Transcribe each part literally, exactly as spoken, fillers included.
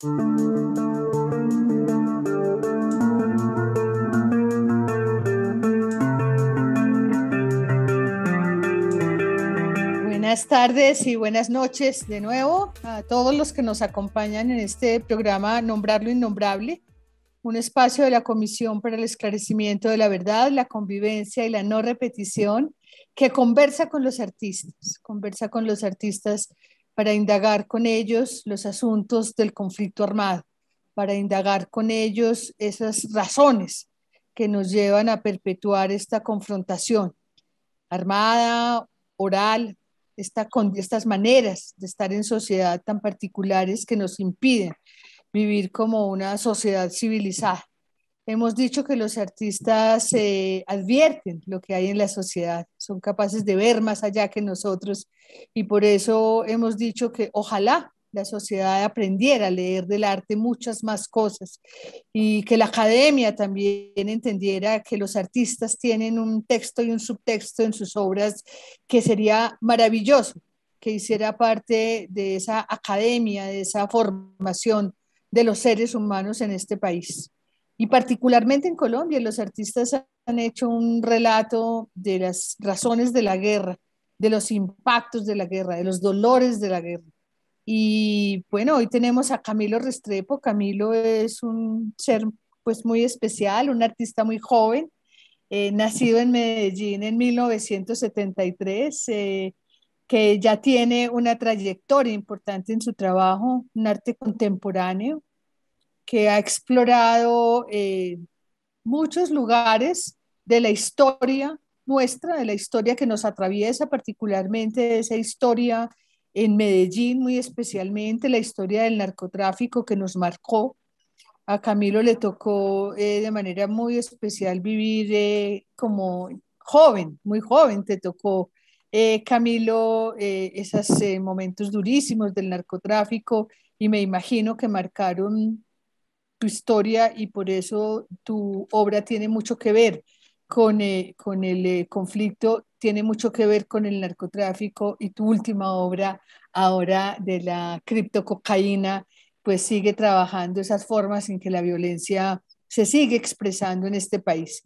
Buenas tardes y buenas noches de nuevo a todos los que nos acompañan en este programa Nombrar lo Innombrable, un espacio de la Comisión para el Esclarecimiento de la Verdad, la Convivencia y la No Repetición, que conversa con los artistas, conversa con los artistas para indagar con ellos los asuntos del conflicto armado, para indagar con ellos esas razones que nos llevan a perpetuar esta confrontación armada, oral, esta, con estas maneras de estar en sociedad tan particulares que nos impiden vivir como una sociedad civilizada. Hemos dicho que los artistas eh, advierten lo que hay en la sociedad, son capaces de ver más allá que nosotros y por eso hemos dicho que ojalá la sociedad aprendiera a leer del arte muchas más cosas y que la academia también entendiera que los artistas tienen un texto y un subtexto en sus obras que sería maravilloso que hiciera parte de esa academia, de esa formación de los seres humanos en este país. Y particularmente en Colombia, los artistas han hecho un relato de las razones de la guerra, de los impactos de la guerra, de los dolores de la guerra. Y bueno, hoy tenemos a Camilo Restrepo. Camilo es un ser pues muy especial, un artista muy joven, eh, nacido en Medellín en mil novecientos setenta y tres, eh, que ya tiene una trayectoria importante en su trabajo, un arte contemporáneo, que ha explorado eh, muchos lugares de la historia nuestra, de la historia que nos atraviesa, particularmente esa historia en Medellín, muy especialmente la historia del narcotráfico que nos marcó. A Camilo le tocó eh, de manera muy especial vivir eh, como joven, muy joven, te tocó, eh, Camilo, eh, esos eh, momentos durísimos del narcotráfico y me imagino que marcaron tu historia y por eso tu obra tiene mucho que ver con, eh, con el eh, conflicto, tiene mucho que ver con el narcotráfico y tu última obra ahora de la criptococaína, pues sigue trabajando esas formas en que la violencia se sigue expresando en este país.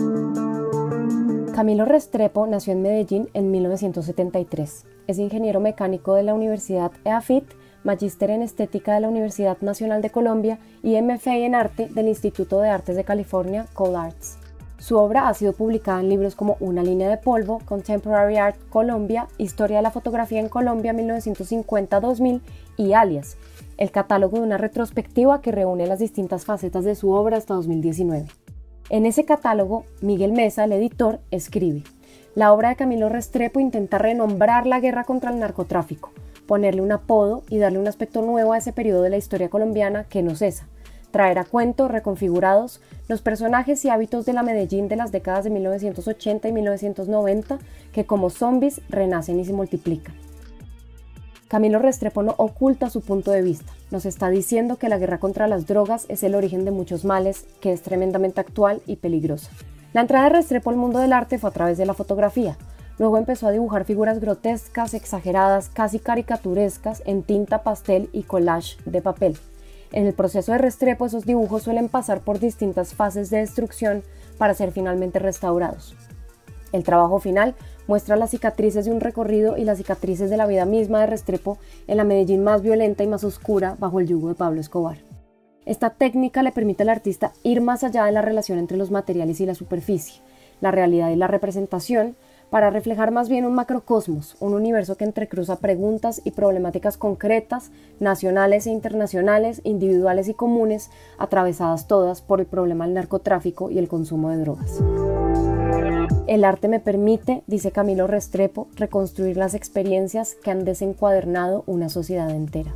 Camilo Restrepo nació en Medellín en mil novecientos setenta y tres. Es ingeniero mecánico de la Universidad EAFIT, magíster en estética de la Universidad Nacional de Colombia y M F A en arte del Instituto de Artes de California, Cole Arts. Su obra ha sido publicada en libros como Una línea de polvo, Contemporary Art Colombia, Historia de la fotografía en Colombia mil novecientos cincuenta a dos mil y Alias, el catálogo de una retrospectiva que reúne las distintas facetas de su obra hasta dos mil diecinueve. En ese catálogo, Miguel Mesa, el editor, escribe: la obra de Camilo Restrepo intenta renombrar la guerra contra el narcotráfico, ponerle un apodo y darle un aspecto nuevo a ese periodo de la historia colombiana que no cesa, traer a cuento, reconfigurados, los personajes y hábitos de la Medellín de las décadas de mil novecientos ochenta y mil novecientos noventa que como zombies renacen y se multiplican. Camilo Restrepo no oculta su punto de vista, nos está diciendo que la guerra contra las drogas es el origen de muchos males, que es tremendamente actual y peligrosa. La entrada de Restrepo al mundo del arte fue a través de la fotografía. Luego empezó a dibujar figuras grotescas, exageradas, casi caricaturescas en tinta pastel y collage de papel. En el proceso de Restrepo esos dibujos suelen pasar por distintas fases de destrucción para ser finalmente restaurados. El trabajo final muestra las cicatrices de un recorrido y las cicatrices de la vida misma de Restrepo en la Medellín más violenta y más oscura bajo el yugo de Pablo Escobar. Esta técnica le permite al artista ir más allá de la relación entre los materiales y la superficie, la realidad y la representación, para reflejar más bien un macrocosmos, un universo que entrecruza preguntas y problemáticas concretas, nacionales e internacionales, individuales y comunes, atravesadas todas por el problema del narcotráfico y el consumo de drogas. El arte me permite, dice Camilo Restrepo, reconstruir las experiencias que han desencuadernado una sociedad entera.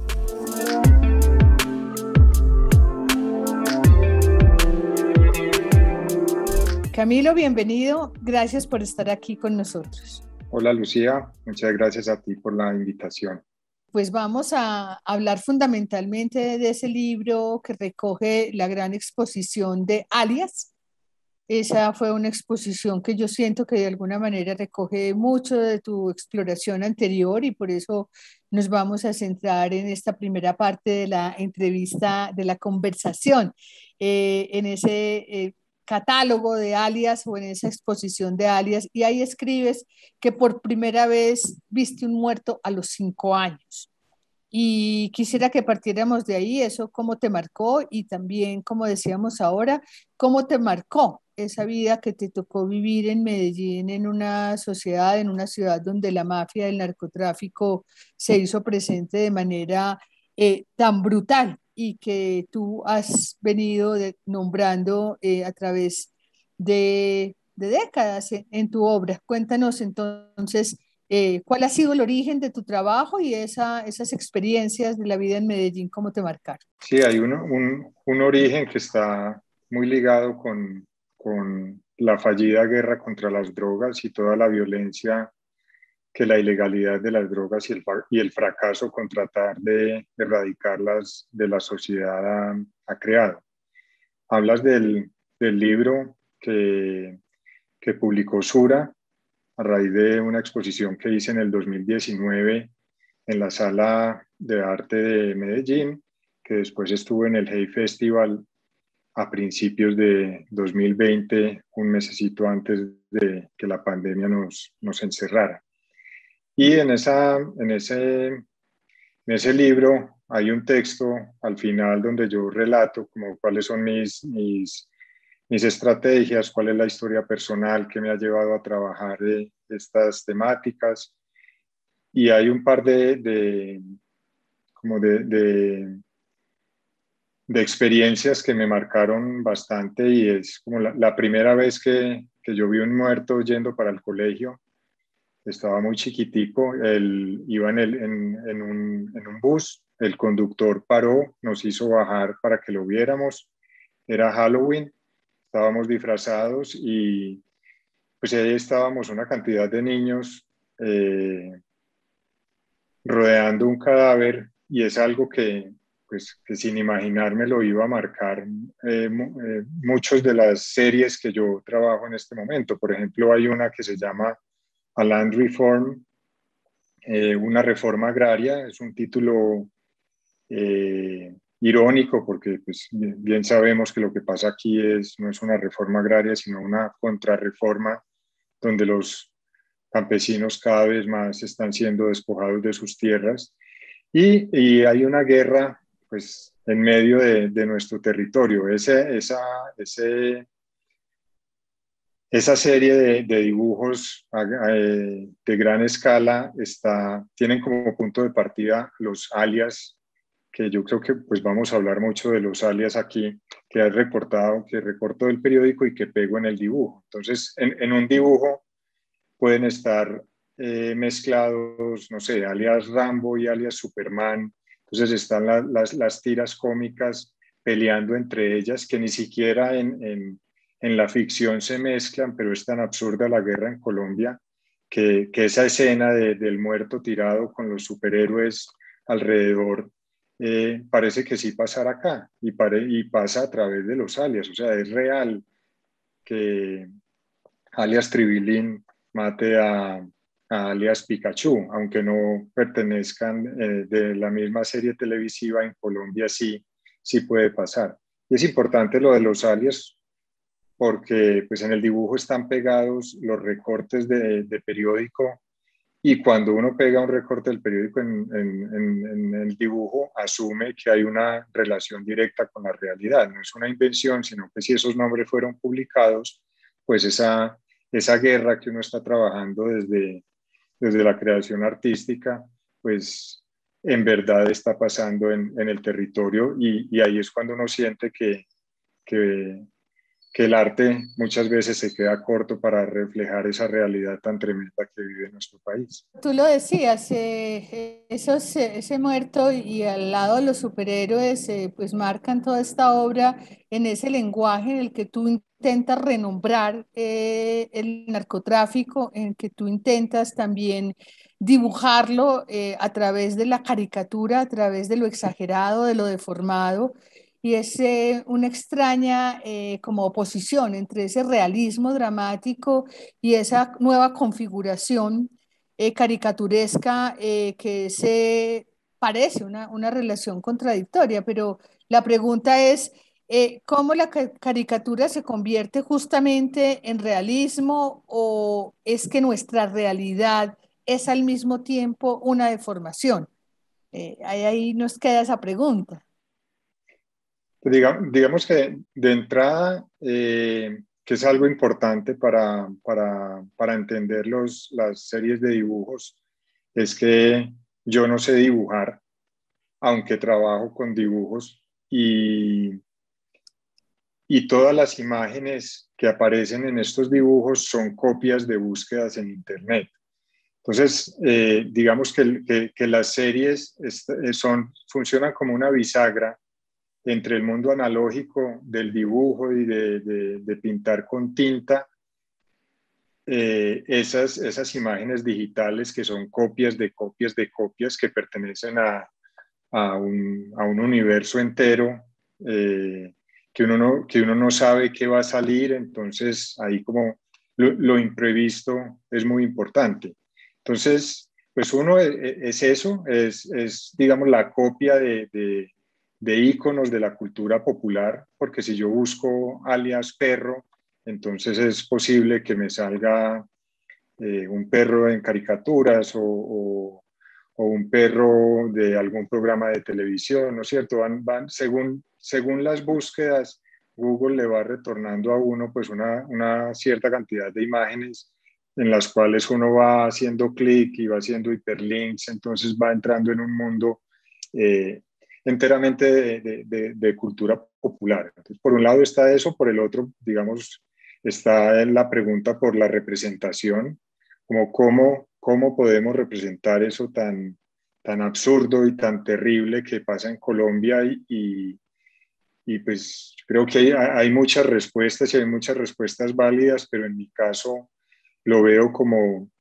Camilo, bienvenido. Gracias por estar aquí con nosotros. Hola Lucía, muchas gracias a ti por la invitación. Pues vamos a hablar fundamentalmente de ese libro que recoge la gran exposición de Alias. Esa fue una exposición que yo siento que de alguna manera recoge mucho de tu exploración anterior y por eso nos vamos a centrar en esta primera parte de la entrevista, de la conversación, eh, en ese eh, catálogo de alias o en esa exposición de alias, y ahí escribes que por primera vez viste un muerto a los cinco años. Y quisiera que partiéramos de ahí, eso cómo te marcó y también, como decíamos ahora, cómo te marcó esa vida que te tocó vivir en Medellín, en una sociedad, en una ciudad donde la mafia del narcotráfico se hizo presente de manera eh, tan brutal y que tú has venido de, nombrando eh, a través de, de décadas en, en tu obra. Cuéntanos entonces eh, ¿cuál ha sido el origen de tu trabajo y esa, esas experiencias de la vida en Medellín, cómo te marcaron? Sí, hay un, un, un origen que está muy ligado con, con la fallida guerra contra las drogas y toda la violencia que la ilegalidad de las drogas y el, y el fracaso con tratar de erradicarlas de la sociedad ha, ha creado. Hablas del, del libro que, que publicó Sura a raíz de una exposición que hice en el dos mil diecinueve en la Sala de Arte de Medellín, que después estuvo en el Hey Festival a principios de dos mil veinte, un mesecito antes de que la pandemia nos, nos encerrara. Y en, esa, en, ese, en ese libro hay un texto al final donde yo relato como cuáles son mis, mis, mis estrategias, cuál es la historia personal que me ha llevado a trabajar de estas temáticas. Y hay un par de, de como de, de, de experiencias que me marcaron bastante, y es como la, la primera vez que, que yo vi un muerto yendo para el colegio. Estaba muy chiquitico, él iba en, el, en, en, un, en un bus, el conductor paró, nos hizo bajar para que lo viéramos, era Halloween, estábamos disfrazados y pues ahí estábamos una cantidad de niños eh, rodeando un cadáver, y es algo que, pues, que sin imaginarme lo iba a marcar eh, eh, muchas de las series que yo trabajo en este momento. Por ejemplo, hay una que se llama A Land Reform, eh, una reforma agraria, es un título eh, irónico porque pues, bien, bien sabemos que lo que pasa aquí es, no es una reforma agraria, sino una contrarreforma donde los campesinos cada vez más están siendo despojados de sus tierras, y, y hay una guerra pues, en medio de, de nuestro territorio. Ese, esa, ese, esa serie de, de dibujos eh, de gran escala está, tienen como punto de partida los alias, que yo creo que pues vamos a hablar mucho de los alias aquí, que he recortado, que recorto del periódico y que pego en el dibujo. Entonces, en, en un dibujo pueden estar eh, mezclados, no sé, alias Rambo y alias Superman. Entonces están la, las, las tiras cómicas peleando entre ellas, que ni siquiera en, en, en la ficción se mezclan, pero es tan absurda la guerra en Colombia que, que esa escena de, del muerto tirado con los superhéroes alrededor eh, parece que sí pasará acá, y, pare, y pasa a través de los alias. O sea, es real que alias Tribilín mate a, a alias Pikachu, aunque no pertenezcan eh, de la misma serie televisiva. En Colombia sí, sí puede pasar. Y es importante lo de los alias porque pues, en el dibujo están pegados los recortes de, de periódico, y cuando uno pega un recorte del periódico en, en, en, en el dibujo, asume que hay una relación directa con la realidad. No es una invención, sino que si esos nombres fueron publicados, pues esa, esa guerra que uno está trabajando desde, desde la creación artística, pues en verdad está pasando en, en el territorio, y, y ahí es cuando uno siente que, que, que el arte muchas veces se queda corto para reflejar esa realidad tan tremenda que vive nuestro país. Tú lo decías, eh, esos, eh, ese muerto y al lado los superhéroes eh, pues marcan toda esta obra en ese lenguaje en el que tú intentas renombrar eh, el narcotráfico, en que tú intentas también dibujarlo eh, a través de la caricatura, a través de lo exagerado, de lo deformado. Y es eh, una extraña eh, como oposición entre ese realismo dramático y esa nueva configuración eh, caricaturesca, eh, que se parece una, una relación contradictoria, pero la pregunta es, eh, ¿cómo la ca- caricatura se convierte justamente en realismo o es que nuestra realidad es al mismo tiempo una deformación? Eh, ahí, ahí nos queda esa pregunta. Pues diga- digamos que de entrada, eh, que es algo importante para, para, para entender los, las series de dibujos, es que yo no sé dibujar, aunque trabajo con dibujos, y, y todas las imágenes que aparecen en estos dibujos son copias de búsquedas en Internet. Entonces, eh, digamos que, que, que, las series son, funcionan como una bisagra entre el mundo analógico del dibujo y de, de, de pintar con tinta, eh, esas, esas imágenes digitales que son copias de copias de copias que pertenecen a, a, un, a un universo entero, eh, que, uno no, que uno no sabe qué va a salir, entonces ahí como lo, lo imprevisto es muy importante. Entonces, pues uno es, es eso, es, es digamos la copia de, de de íconos de la cultura popular, porque si yo busco alias perro, entonces es posible que me salga eh, un perro en caricaturas o, o, o, un perro de algún programa de televisión, ¿no es cierto? Van, van según, según las búsquedas, Google le va retornando a uno pues una, una cierta cantidad de imágenes en las cuales uno va haciendo clic y va haciendo hiperlinks, entonces va entrando en un mundo eh, enteramente de, de, de, de cultura popular. Entonces, por un lado está eso, por el otro, digamos, está la pregunta por la representación, como cómo, cómo podemos representar eso tan, tan absurdo y tan terrible que pasa en Colombia y, y, y pues creo que hay, hay muchas respuestas y hay muchas respuestas válidas, pero en mi caso lo veo como,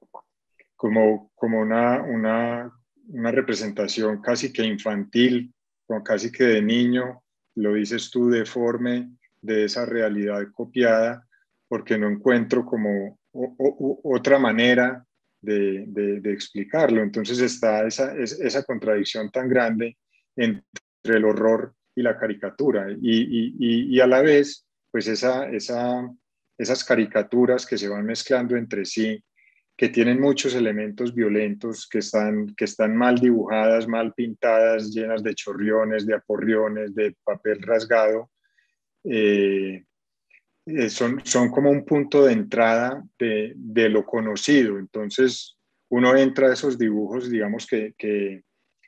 como, como una, una, una representación casi que infantil, como casi que de niño, lo dices tú, deforme de esa realidad copiada, porque no encuentro como o, o, otra manera de, de, de, explicarlo. Entonces está esa, esa contradicción tan grande entre el horror y la caricatura, y, y, y a la vez, pues esa, esa, esas caricaturas que se van mezclando entre sí, que tienen muchos elementos violentos, que están, que están mal dibujadas, mal pintadas, llenas de chorriones, de aporriones, de papel rasgado, eh, eh, son, son como un punto de entrada de, de lo conocido. Entonces, uno entra a esos dibujos, digamos que, que,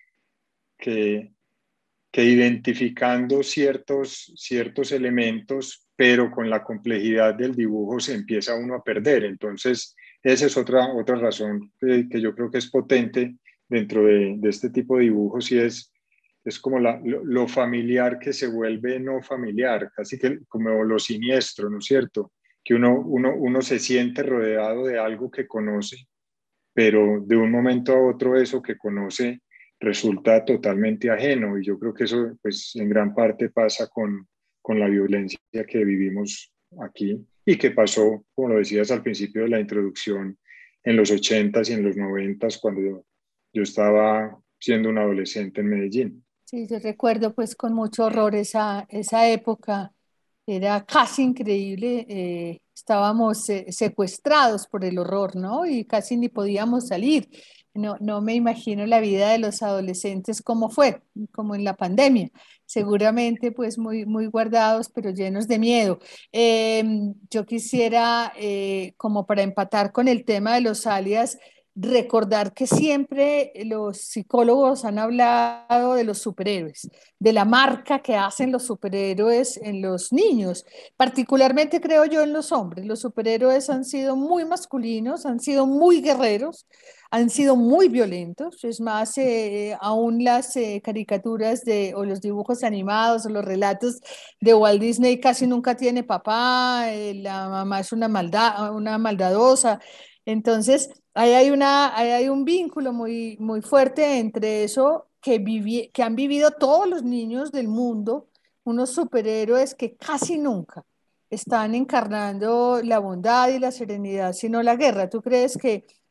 que, que identificando ciertos, ciertos elementos, pero con la complejidad del dibujo se empieza uno a perder. Entonces, esa es otra, otra razón que, que yo creo que es potente dentro de, de este tipo de dibujos y es, es como la, lo, lo familiar que se vuelve no familiar, casi que como lo siniestro, ¿no es cierto? Que uno, uno, uno se siente rodeado de algo que conoce, pero de un momento a otro eso que conoce resulta totalmente ajeno y yo creo que eso pues en gran parte pasa con, con la violencia que vivimos aquí y que pasó, como lo decías al principio de la introducción, en los ochentas y en los noventas cuando yo, yo estaba siendo un adolescente en Medellín. Sí, yo recuerdo pues con mucho horror esa, esa época, era casi increíble, eh, estábamos eh, secuestrados por el horror, ¿no? Y casi ni podíamos salir. No, no me imagino la vida de los adolescentes como fue, como en la pandemia. Seguramente pues muy, muy guardados, pero llenos de miedo. Eh, yo quisiera, eh, como para empatar con el tema de los alias, recordar que siempre los psicólogos han hablado de los superhéroes, de la marca que hacen los superhéroes en los niños, particularmente creo yo en los hombres. Los superhéroes han sido muy masculinos, han sido muy guerreros, han sido muy violentos. Es más, eh, aún las eh, caricaturas de, o los dibujos animados o los relatos de Walt Disney casi nunca tiene papá, eh, la mamá es una maldad, una maldadosa. Entonces, ahí hay, una, ahí hay un vínculo muy, muy fuerte entre eso que, vivi, que han vivido todos los niños del mundo, unos superhéroes que casi nunca están encarnando la bondad y la serenidad, sino la guerra. ¿Tú crees que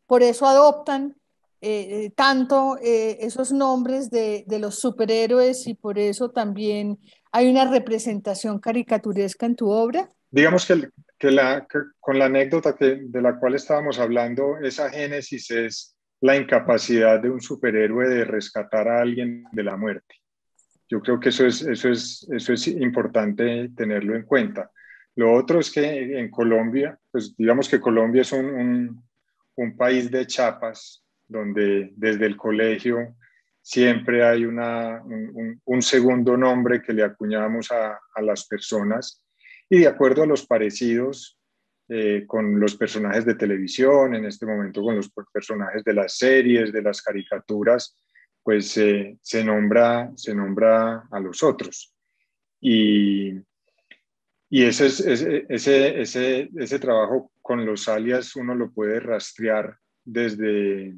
por eso adoptan eh, tanto eh, esos nombres de, de los superhéroes y por eso también hay una representación caricaturesca en tu obra? Digamos que, que, la, que con la anécdota que, de la cual estábamos hablando, esa génesis es la incapacidad de un superhéroe de rescatar a alguien de la muerte. Yo creo que eso es, eso es, eso es importante tenerlo en cuenta. Lo otro es que en Colombia, pues digamos que Colombia es un, un, un país de chapas, donde desde el colegio siempre hay una, un, un segundo nombre que le acuñamos a, a las personas, y de acuerdo a los parecidos eh, con los personajes de televisión, en este momento con los personajes de las series, de las caricaturas, pues eh, se, nombra, se nombra a los otros. Y, y ese, es, ese, ese, ese, ese trabajo con los alias uno lo puede rastrear desde,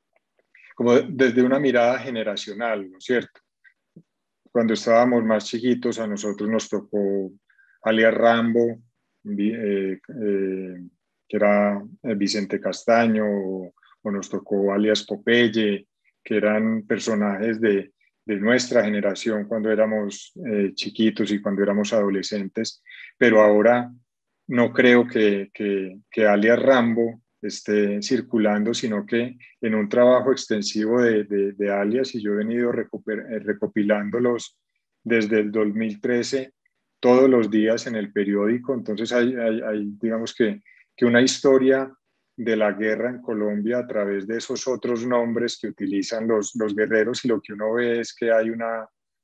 como desde una mirada generacional, ¿no es cierto? Cuando estábamos más chiquitos a nosotros nos tocó alias Rambo, eh, eh, que era Vicente Castaño, o, o nos tocó alias Popeye, que eran personajes de, de nuestra generación cuando éramos eh, chiquitos y cuando éramos adolescentes, pero ahora no creo que, que, que alias Rambo esté circulando, sino que en un trabajo extensivo de, de, de alias, y yo he venido recopilándolos desde el dos mil trece, todos los días en el periódico. Entonces hay, hay, hay digamos que, que una historia de la guerra en Colombia a través de esos otros nombres que utilizan los, los guerreros, y lo que uno ve es que hay una,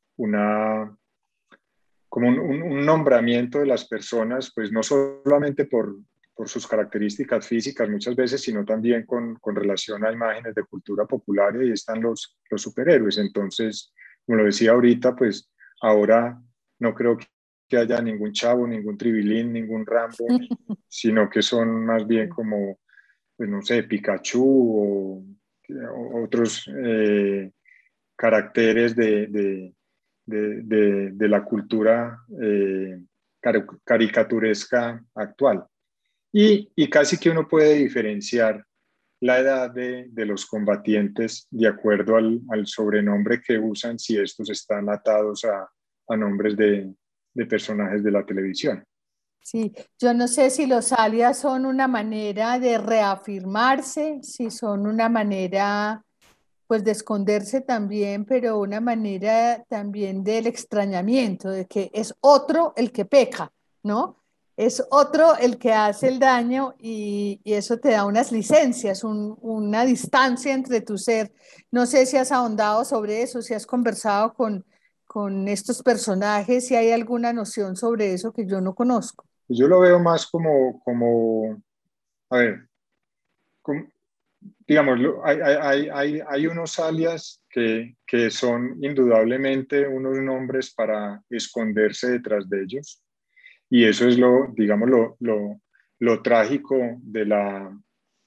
una como un, un, un nombramiento de las personas, pues no solamente por, por sus características físicas muchas veces, sino también con, con relación a imágenes de cultura popular, y ahí están los, los superhéroes. Entonces, como lo decía ahorita, pues ahora no creo que haya ningún Chavo, ningún Tribilín, ningún Rambo, sino que son más bien como, pues no sé, Pikachu o, o otros eh, caracteres de, de, de, de, de la cultura eh, caricaturesca actual. Y, y casi que uno puede diferenciar la edad de, de los combatientes de acuerdo al, al sobrenombre que usan, si estos están atados a, a nombres de, de personajes de la televisión. Sí, yo no sé si los alias son una manera de reafirmarse, si son una manera pues de esconderse también, pero una manera también del extrañamiento, de que es otro el que peca, ¿no? Es otro el que hace el daño, y, y eso te da unas licencias, un, una distancia entre tu ser. No sé si has ahondado sobre eso, si has conversado con, con estos personajes, si hay alguna noción sobre eso que yo no conozco. Yo lo veo más como, como a ver, como, digamos, hay, hay, hay, hay unos alias que, que son indudablemente unos nombres para esconderse detrás de ellos, y eso es lo, digamos, lo, lo, lo trágico de la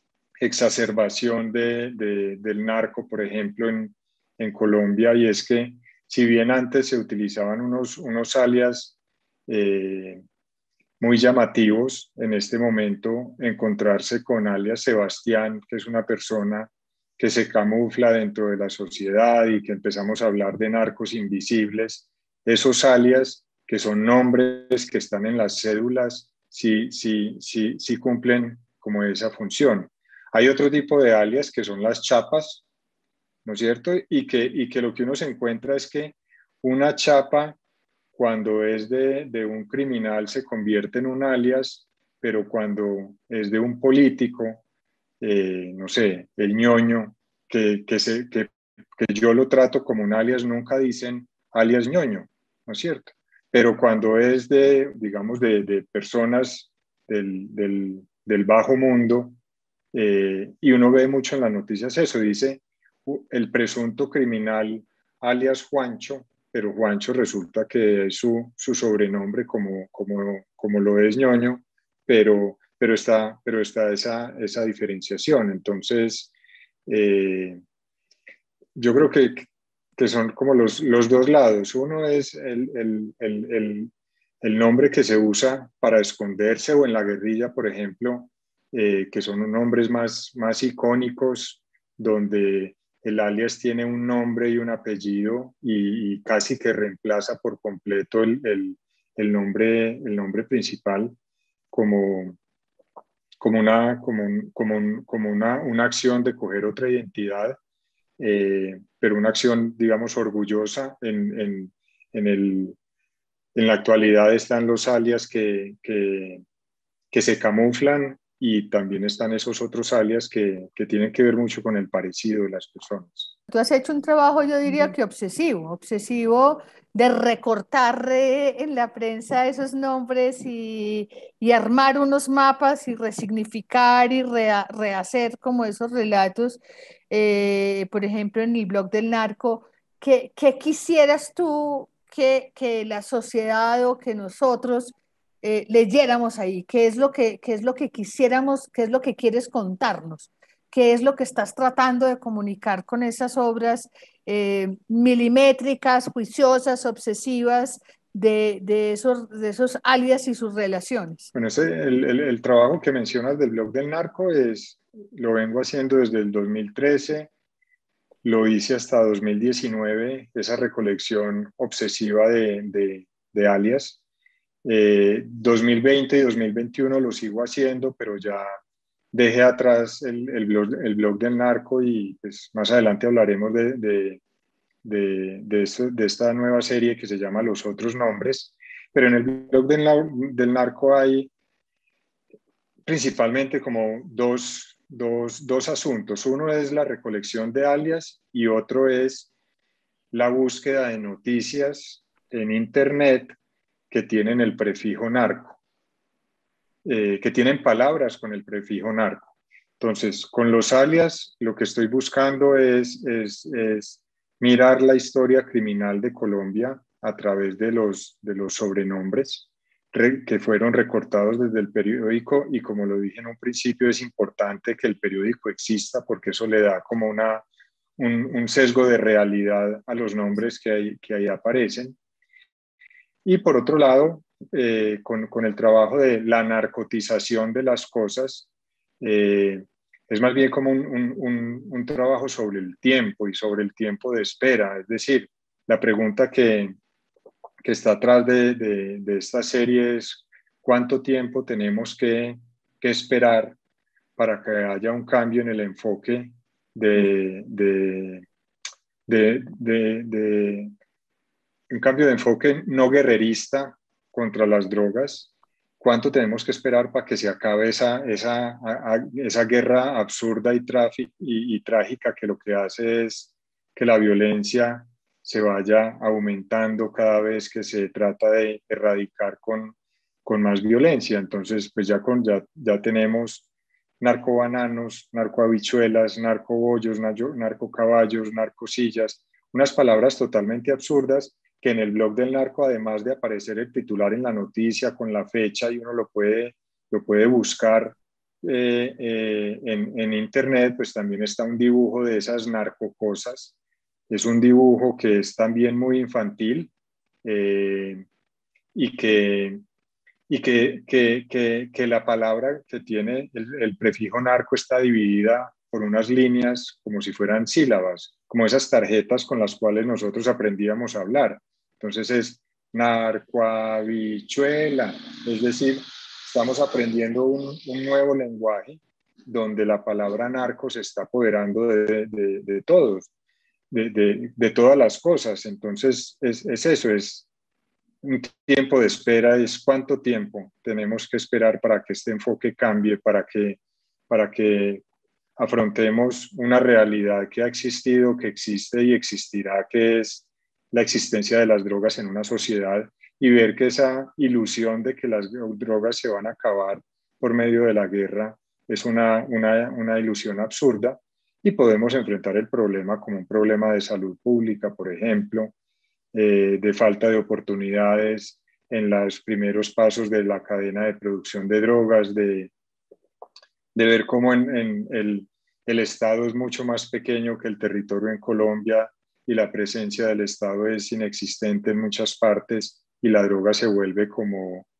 exacerbación de, de, del narco, por ejemplo, en, en Colombia, y es que si bien antes se utilizaban unos, unos alias eh, muy llamativos, en este momento encontrarse con alias Sebastián, que es una persona que se camufla dentro de la sociedad, y que empezamos a hablar de narcos invisibles, esos alias que son nombres que están en las cédulas, sí, sí, sí, sí cumplen como esa función. Hay otro tipo de alias que son las chapas, ¿no es cierto? Y que, y que lo que uno se encuentra es que una chapa, cuando es de, de un criminal, se convierte en un alias, pero cuando es de un político, eh, no sé, el ñoño, que, que, se, que, que yo lo trato como un alias, nunca dicen alias ñoño, ¿no es cierto? Pero cuando es de, digamos, de, de personas del, del, del bajo mundo, eh, y uno ve mucho en las noticias eso, dice el presunto criminal alias Juancho, pero Juancho resulta que es su, su sobrenombre, como, como, como lo es ñoño, pero, pero está, pero está esa, esa diferenciación. Entonces, eh, yo creo que, que son como los, los dos lados. Uno es el, el, el, el, el nombre que se usa para esconderse, o en la guerrilla, por ejemplo, eh, que son nombres más, más icónicos, donde el alias tiene un nombre y un apellido y, y casi que reemplaza por completo el, el, el, nombre, el nombre principal como, como, una, como, un, como, un, como una, una acción de coger otra identidad, eh, pero una acción, digamos, orgullosa. En, en, en, el, en la actualidad están los alias que, que, que se camuflan y también están esos otros alias que, que tienen que ver mucho con el parecido de las personas. Tú has hecho un trabajo, yo diría que obsesivo, obsesivo de recortar eh, en la prensa esos nombres y, y armar unos mapas y resignificar y rea, rehacer como esos relatos. Eh, por ejemplo, en el blog del narco, ¿qué, qué quisieras tú que, que la sociedad o que nosotros eh, leyéramos ahí? ¿Qué es lo que, qué es lo que quisiéramos, qué es lo que quieres contarnos? ¿Qué es lo que estás tratando de comunicar con esas obras eh, milimétricas, juiciosas, obsesivas de, de, esos, de esos alias y sus relaciones? Bueno, ese, el, el, el trabajo que mencionas del blog del narco es, lo vengo haciendo desde el dos mil trece, lo hice hasta dos mil diecinueve, esa recolección obsesiva de, de, de alias. Eh, dos mil veinte y dos mil veintiuno lo sigo haciendo, pero ya dejé atrás el, el, blog, el blog del narco y pues más adelante hablaremos de, de, de, de, esto, de esta nueva serie que se llama Los Otros Nombres. Pero en el blog del, del narco hay principalmente como dos, dos, dos asuntos. Uno es la recolección de alias y otro es la búsqueda de noticias en Internet que tienen el prefijo narco, eh, que tienen palabras con el prefijo narco. Entonces, con los alias, lo que estoy buscando es, es, es mirar la historia criminal de Colombia a través de los, de los sobrenombres re, que fueron recortados desde el periódico, y como lo dije en un principio, es importante que el periódico exista porque eso le da como una, un, un sesgo de realidad a los nombres que ahí, que ahí aparecen. Y por otro lado, eh, con, con el trabajo de la narcotización de las cosas, eh, es más bien como un, un, un, trabajo sobre el tiempo y sobre el tiempo de espera. Es decir, la pregunta que, que está atrás de, de, de esta serie es cuánto tiempo tenemos que, que esperar para que haya un cambio en el enfoque de, de, de, de, de un cambio de enfoque no guerrerista contra las drogas. ¿Cuánto tenemos que esperar para que se acabe esa, esa, a, a, esa guerra absurda y, y, y trágica que lo que hace es que la violencia se vaya aumentando cada vez que se trata de erradicar con, con más violencia? Entonces, pues ya, con, ya, ya tenemos narcobananos, narcohabichuelas, narcobollos, narcocaballos, narcosillas, unas palabras totalmente absurdas que en el blog del narco, además de aparecer el titular en la noticia con la fecha y uno lo puede, lo puede buscar eh, eh, en, en internet, pues también está un dibujo de esas narcocosas. Es un dibujo que es también muy infantil eh, y que, y que, que, que, que la palabra que tiene el, el prefijo narco está dividida por unas líneas como si fueran sílabas, como esas tarjetas con las cuales nosotros aprendíamos a hablar. Entonces es narcohabichuela, es decir, estamos aprendiendo un, un nuevo lenguaje donde la palabra narco se está apoderando de, de, de todos, de, de, de todas las cosas. Entonces es, es eso, es un tiempo de espera, es cuánto tiempo tenemos que esperar para que este enfoque cambie, para que, para que afrontemos una realidad que ha existido, que existe y existirá, que es la existencia de las drogas en una sociedad, y ver que esa ilusión de que las drogas se van a acabar por medio de la guerra es una, una, una ilusión absurda, y podemos enfrentar el problema como un problema de salud pública, por ejemplo, eh, de falta de oportunidades en los primeros pasos de la cadena de producción de drogas, de, de ver cómo en, en el, el Estado es mucho más pequeño que el territorio en Colombia y la presencia del Estado es inexistente en muchas partes y la droga se vuelve como,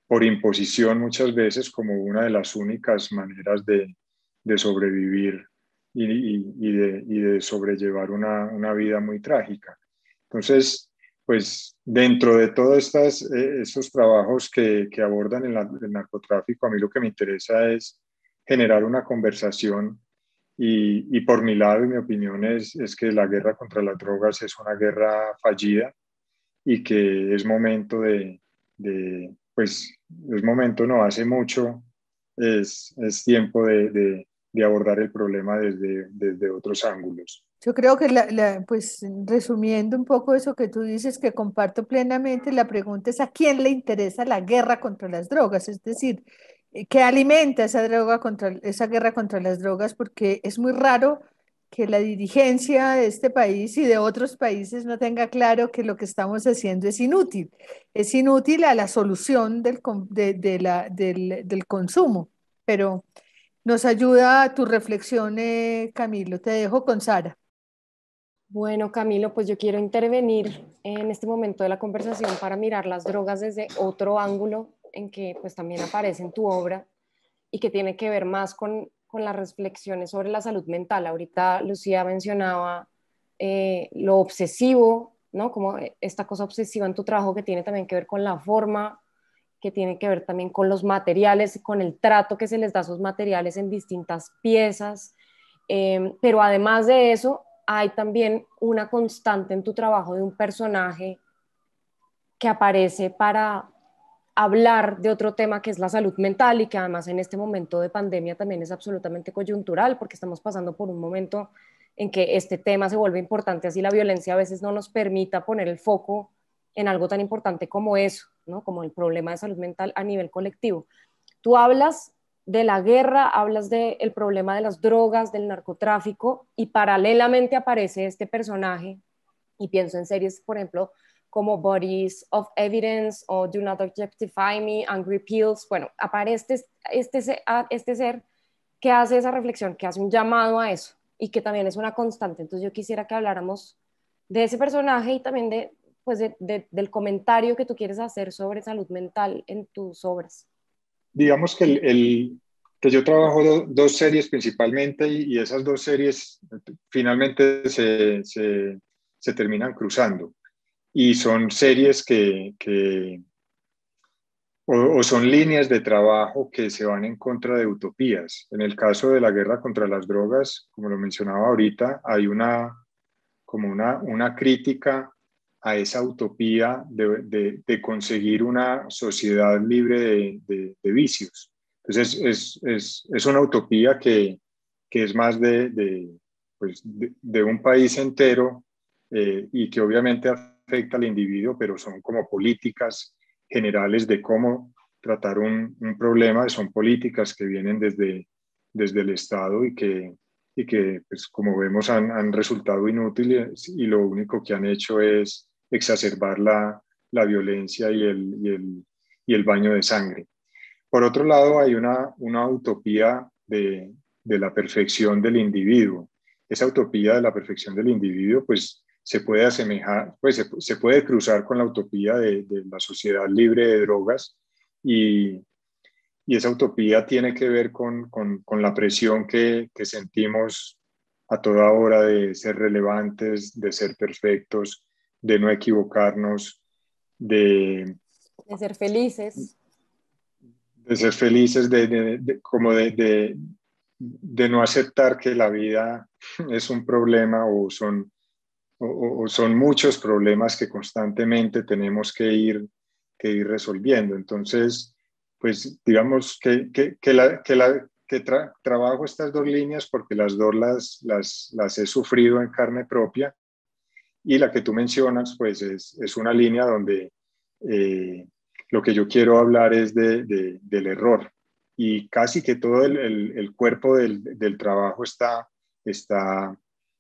por imposición muchas veces como una de las únicas maneras de, de sobrevivir y, y, y, de, y de sobrellevar una, una vida muy trágica. Entonces, pues dentro de todos estas, eh, estos trabajos que, que abordan el, el narcotráfico, a mí lo que me interesa es generar una conversación y, y por mi lado y mi opinión es, es que la guerra contra las drogas es una guerra fallida y que es momento de, de pues es momento, no hace mucho, es, es tiempo de, de, de abordar el problema desde, desde otros ángulos. Yo creo que, la, la, pues resumiendo un poco eso que tú dices, que comparto plenamente, la pregunta es a quién le interesa la guerra contra las drogas, es decir, ¿qué alimenta esa, droga contra, esa guerra contra las drogas? Porque es muy raro que la dirigencia de este país y de otros países no tenga claro que lo que estamos haciendo es inútil, es inútil a la solución del, de, de la, del, del consumo, pero nos ayuda tu reflexión, eh, Camilo. Te dejo con Sara. Bueno, Camilo, pues yo quiero intervenir en este momento de la conversación para mirar las drogas desde otro ángulo en que pues también aparece en tu obra y que tiene que ver más con, con las reflexiones sobre la salud mental. Ahorita Lucía mencionaba eh, lo obsesivo, ¿no? Como esta cosa obsesiva en tu trabajo que tiene también que ver con la forma, que tiene que ver también con los materiales, con el trato que se les da a esos materiales en distintas piezas. Eh, pero además de eso, hay también una constante en tu trabajo de un personaje que aparece para hablar de otro tema que es la salud mental y que además en este momento de pandemia también es absolutamente coyuntural porque estamos pasando por un momento en que este tema se vuelve importante, así la violencia a veces no nos permita poner el foco en algo tan importante como eso, ¿no? Como el problema de salud mental a nivel colectivo. Tú hablas de la guerra, hablas del problema de las drogas, del narcotráfico, y paralelamente aparece este personaje, y pienso en series, por ejemplo, como Bodies of Evidence o Do Not Objectify Me, Angry Pills. Bueno, aparece este, este, este ser que hace esa reflexión, que hace un llamado a eso, y que también es una constante. Entonces yo quisiera que habláramos de ese personaje y también de, pues de, de, del comentario que tú quieres hacer sobre salud mental en tus obras. Digamos que, el, el, que yo trabajo do, dos series principalmente y, y esas dos series finalmente se, se, se terminan cruzando y son series que, que o, o son líneas de trabajo que se van en contra de utopías. En el caso de la guerra contra las drogas, como lo mencionaba ahorita, hay una, como una, una crítica a esa utopía de, de, de conseguir una sociedad libre de, de, de vicios. Entonces, es, es, es una utopía que, que es más de, de, pues de, de un país entero eh, y que obviamente afecta al individuo, pero son como políticas generales de cómo tratar un, un problema, son políticas que vienen desde, desde el Estado y que, y que pues, como vemos, han, han resultado inútiles y lo único que han hecho es exacerbar la, la violencia y el, y, el, y el baño de sangre. Por otro lado, hay una, una utopía de, de la perfección del individuo. Esa utopía de la perfección del individuo, pues se puede asemejar, pues se, se puede cruzar con la utopía de, de la sociedad libre de drogas y, y esa utopía tiene que ver con, con, con la presión que, que sentimos a toda hora de ser relevantes, de ser perfectos, de no equivocarnos, de, de ser felices. De ser felices, de, de, de como de, de, de no aceptar que la vida es un problema o son, o, o son muchos problemas que constantemente tenemos que ir, que ir resolviendo. Entonces, pues digamos que, que, que, la, que, la, que tra, trabajo estas dos líneas porque las dos las, las, las he sufrido en carne propia y la que tú mencionas pues es, es una línea donde eh, lo que yo quiero hablar es de, de, del error y casi que todo el, el, el cuerpo del, del trabajo está, está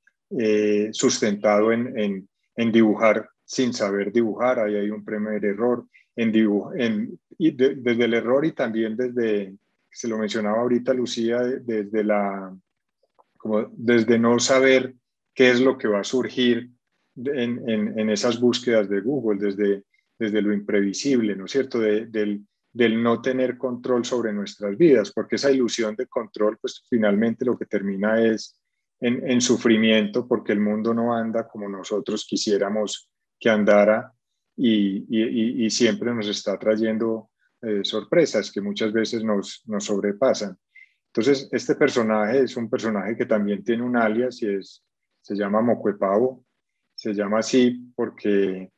eh, sustentado en, en, en dibujar sin saber dibujar. Ahí hay un primer error en dibujo, en, y de, desde el error y también desde, se lo mencionaba ahorita Lucía, desde, la, como desde no saber qué es lo que va a surgir en, en, en esas búsquedas de Google, desde, desde lo imprevisible, ¿no es cierto? De, del, del no tener control sobre nuestras vidas, porque esa ilusión de control, pues finalmente lo que termina es en, en sufrimiento, porque el mundo no anda como nosotros quisiéramos que andara y, y, y siempre nos está trayendo eh, sorpresas que muchas veces nos, nos sobrepasan. Entonces, este personaje es un personaje que también tiene un alias y es, se llama Mocuepavo. Se llama así porque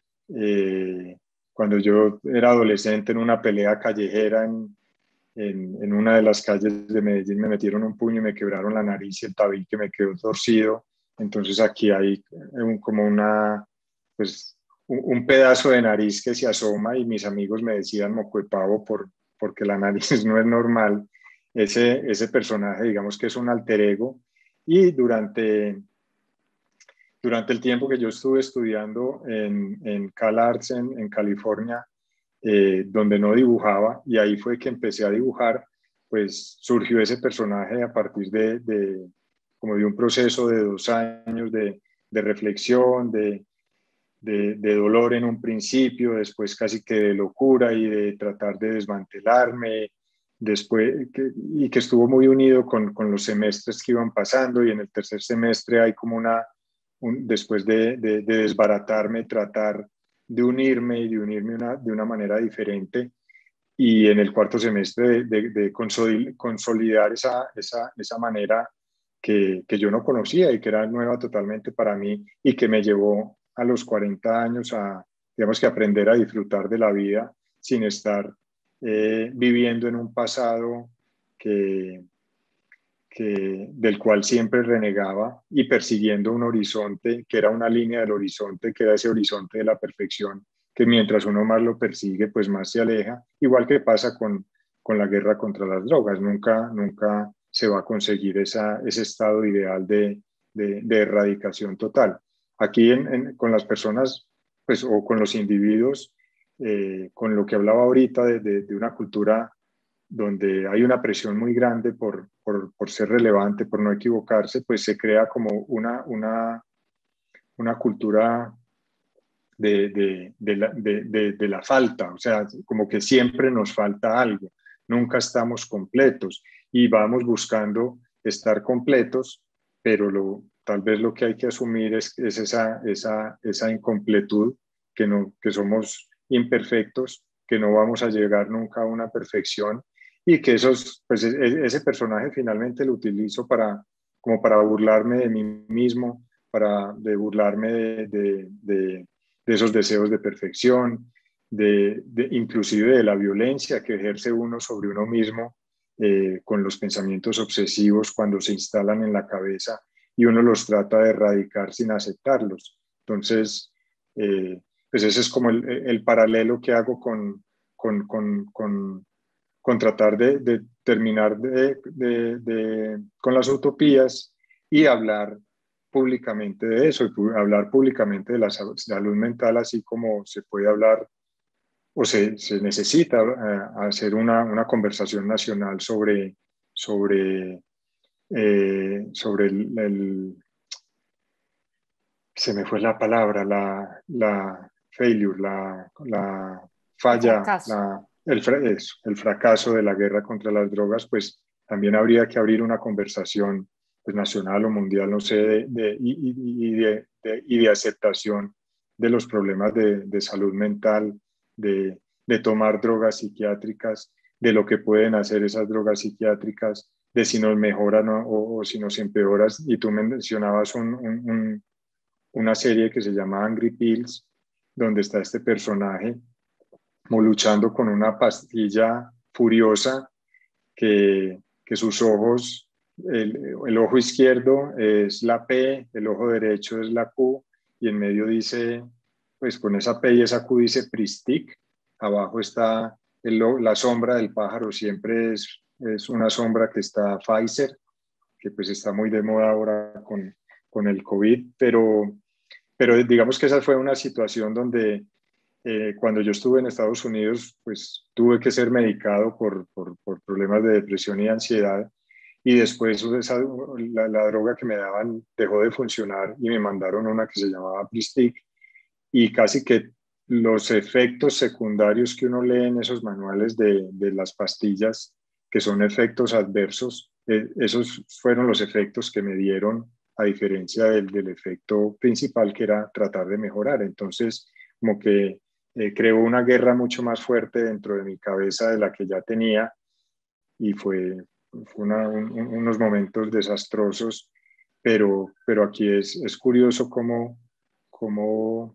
eh, cuando yo era adolescente en una pelea callejera en, en, en una de las calles de Medellín me metieron un puño y me quebraron la nariz y el tabique me quedó torcido. Entonces aquí hay un, como una, pues, un, un pedazo de nariz que se asoma y mis amigos me decían Mocuepavo por, porque la nariz no es normal. Ese, ese personaje, digamos que es un alter ego y durante... Durante el tiempo que yo estuve estudiando en, en Cal Arts en, en California, eh, donde no dibujaba, y ahí fue que empecé a dibujar, pues surgió ese personaje a partir de, de como de un proceso de dos años de, de reflexión, de, de, de dolor en un principio, después casi que de locura y de tratar de desmantelarme, después, que, y que estuvo muy unido con, con los semestres que iban pasando, y en el tercer semestre hay como una un, después de, de, de desbaratarme, tratar de unirme y de unirme una, de una manera diferente. Y en el cuarto semestre de, de, de consolidar esa, esa, esa manera que, que yo no conocía y que era nueva totalmente para mí y que me llevó a los cuarenta años a, digamos que aprender a disfrutar de la vida sin estar eh, viviendo en un pasado que, que, del cual siempre renegaba y persiguiendo un horizonte que era una línea del horizonte, que era ese horizonte de la perfección, que mientras uno más lo persigue, pues más se aleja, igual que pasa con, con la guerra contra las drogas, nunca, nunca se va a conseguir esa, ese estado ideal de, de, de erradicación total. Aquí en, en, con las personas, pues, o con los individuos, eh, con lo que hablaba ahorita de, de, de una cultura donde hay una presión muy grande por, por, por ser relevante, por no equivocarse, pues se crea como una, una, una cultura de, de, de, la, de, de, de la falta, o sea, como que siempre nos falta algo, nunca estamos completos y vamos buscando estar completos, pero lo, tal vez lo que hay que asumir es, es esa, esa, esa incompletud, que, no, que somos imperfectos, que no vamos a llegar nunca a una perfección y que esos, pues ese personaje finalmente lo utilizo para, como para burlarme de mí mismo, para de burlarme de, de, de, de esos deseos de perfección, de, de, inclusive de la violencia que ejerce uno sobre uno mismo eh, con los pensamientos obsesivos cuando se instalan en la cabeza y uno los trata de erradicar sin aceptarlos. Entonces, eh, pues ese es como el, el paralelo que hago con, con, con, con con tratar de, de terminar de, de, de, con las utopías y hablar públicamente de eso, y hablar públicamente de la salud mental, así como se puede hablar o se, se necesita uh, hacer una, una conversación nacional sobre, sobre, eh, sobre el, el, se me fue la palabra, la, la failure, la, la falla, la, el, eso, el fracaso de la guerra contra las drogas, pues también habría que abrir una conversación pues, nacional o mundial, no sé, de, de, y, y, de, de, y de aceptación de los problemas de, de salud mental, de, de tomar drogas psiquiátricas, de lo que pueden hacer esas drogas psiquiátricas, de si nos mejoran o, o, o si nos empeoran. Y tú mencionabas un, un, un una serie que se llama Angry Pills, donde está este personaje como luchando con una pastilla furiosa que, que sus ojos, el, el ojo izquierdo es la P, el ojo derecho es la Q, y en medio dice, pues con esa P y esa Q dice Pristic, abajo está el, la sombra del pájaro, siempre es, es una sombra que está Pfizer, que pues está muy de moda ahora con, con el COVID, pero pero digamos que esa fue una situación donde eh, cuando yo estuve en Estados Unidos, pues tuve que ser medicado por, por, por problemas de depresión y ansiedad. Y después esa, la, la droga que me daban dejó de funcionar y me mandaron una que se llamaba Pristic. Y casi que los efectos secundarios que uno lee en esos manuales de, de las pastillas, que son efectos adversos, eh, esos fueron los efectos que me dieron, a diferencia del, del efecto principal, que era tratar de mejorar. Entonces, como que eh, creó una guerra mucho más fuerte dentro de mi cabeza de la que ya tenía, y fue, fue una, un, unos momentos desastrosos, pero, pero aquí es, es curioso cómo, cómo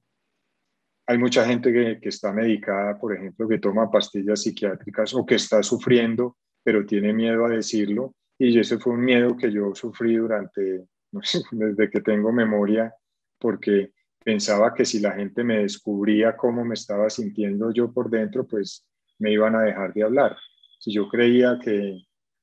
hay mucha gente que, que está medicada, por ejemplo, que toma pastillas psiquiátricas o que está sufriendo, pero tiene miedo a decirlo. Y ese fue un miedo que yo sufrí durante, no sé, desde que tengo memoria, porque pensaba que si la gente me descubría cómo me estaba sintiendo yo por dentro, pues me iban a dejar de hablar. Si yo creía que,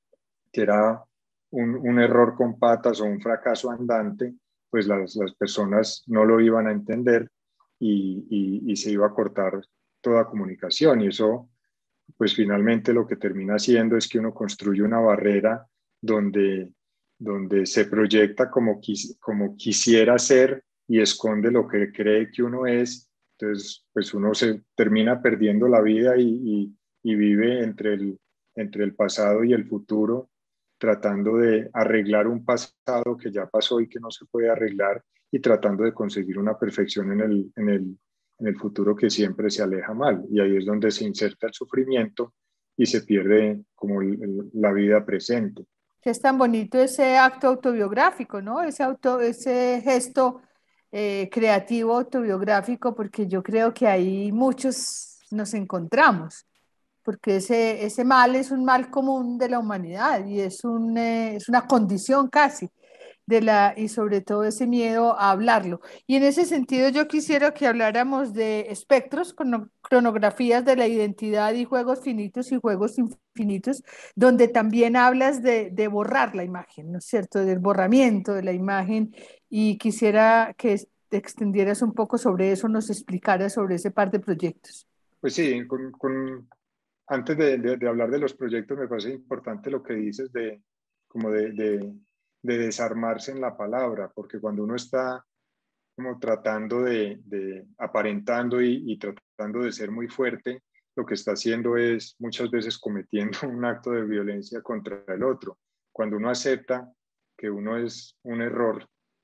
que era un, un error con patas o un fracaso andante, pues las, las personas no lo iban a entender, y, y, y se iba a cortar toda comunicación. Y eso, pues finalmente lo que termina haciendo es que uno construye una barrera donde, donde se proyecta como, quis, como quisiera ser, y esconde lo que cree que uno es. Entonces, pues uno se termina perdiendo la vida y, y, y vive entre el, entre el pasado y el futuro, tratando de arreglar un pasado que ya pasó y que no se puede arreglar, y tratando de conseguir una perfección en el, en el, en el futuro que siempre se aleja mal. Y ahí es donde se inserta el sufrimiento y se pierde como el, el, la vida presente. Que es tan bonito ese acto autobiográfico, ¿no? Ese, auto, ese gesto eh, creativo autobiográfico, porque yo creo que ahí muchos nos encontramos, porque ese, ese mal es un mal común de la humanidad y es, un, eh, es una condición casi de la, y sobre todo ese miedo a hablarlo. Y en ese sentido yo quisiera que habláramos de espectros, cronografías de la identidad y juegos finitos y juegos infinitos, donde también hablas de, de borrar la imagen, ¿no es cierto? Del borramiento de la imagen, y quisiera que te extendieras un poco sobre eso, nos explicaras sobre ese par de proyectos. Pues sí, con, con, antes de, de, de hablar de los proyectos, me parece importante lo que dices de, como de, de, de desarmarse en la palabra, porque cuando uno está como tratando de, de aparentando y, y tratando de ser muy fuerte, lo que está haciendo es muchas veces cometiendo un acto de violencia contra el otro. Cuando uno acepta que uno es un error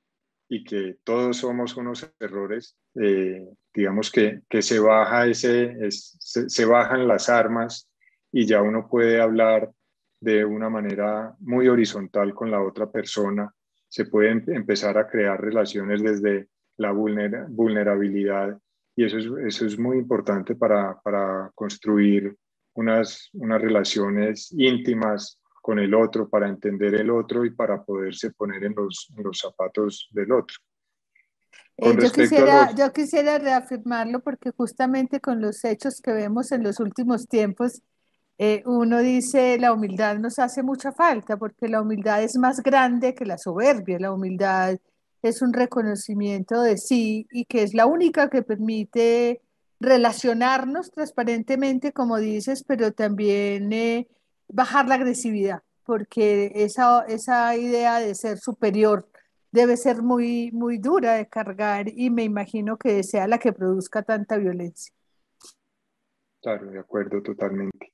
y que todos somos unos errores, eh, digamos que, que se, baja ese, es, se, se bajan las armas, y ya uno puede hablar de una manera muy horizontal con la otra persona. Se pueden empezar a crear relaciones desde la vulnera, vulnerabilidad, y eso es, eso es muy importante para, para construir unas, unas relaciones íntimas con el otro, para entender el otro y para poderse poner en los, en los zapatos del otro. Con Eh, yo respecto a quisiera, los... yo quisiera reafirmarlo porque justamente con los hechos que vemos en los últimos tiempos, eh, uno dice la humildad nos hace mucha falta, porque la humildad es más grande que la soberbia. La humildad es un reconocimiento de sí, y que es la única que permite relacionarnos transparentemente, como dices, pero también eh, bajar la agresividad, porque esa, esa idea de ser superior debe ser muy, muy dura de cargar, y me imagino que sea la que produzca tanta violencia. Claro, de acuerdo totalmente.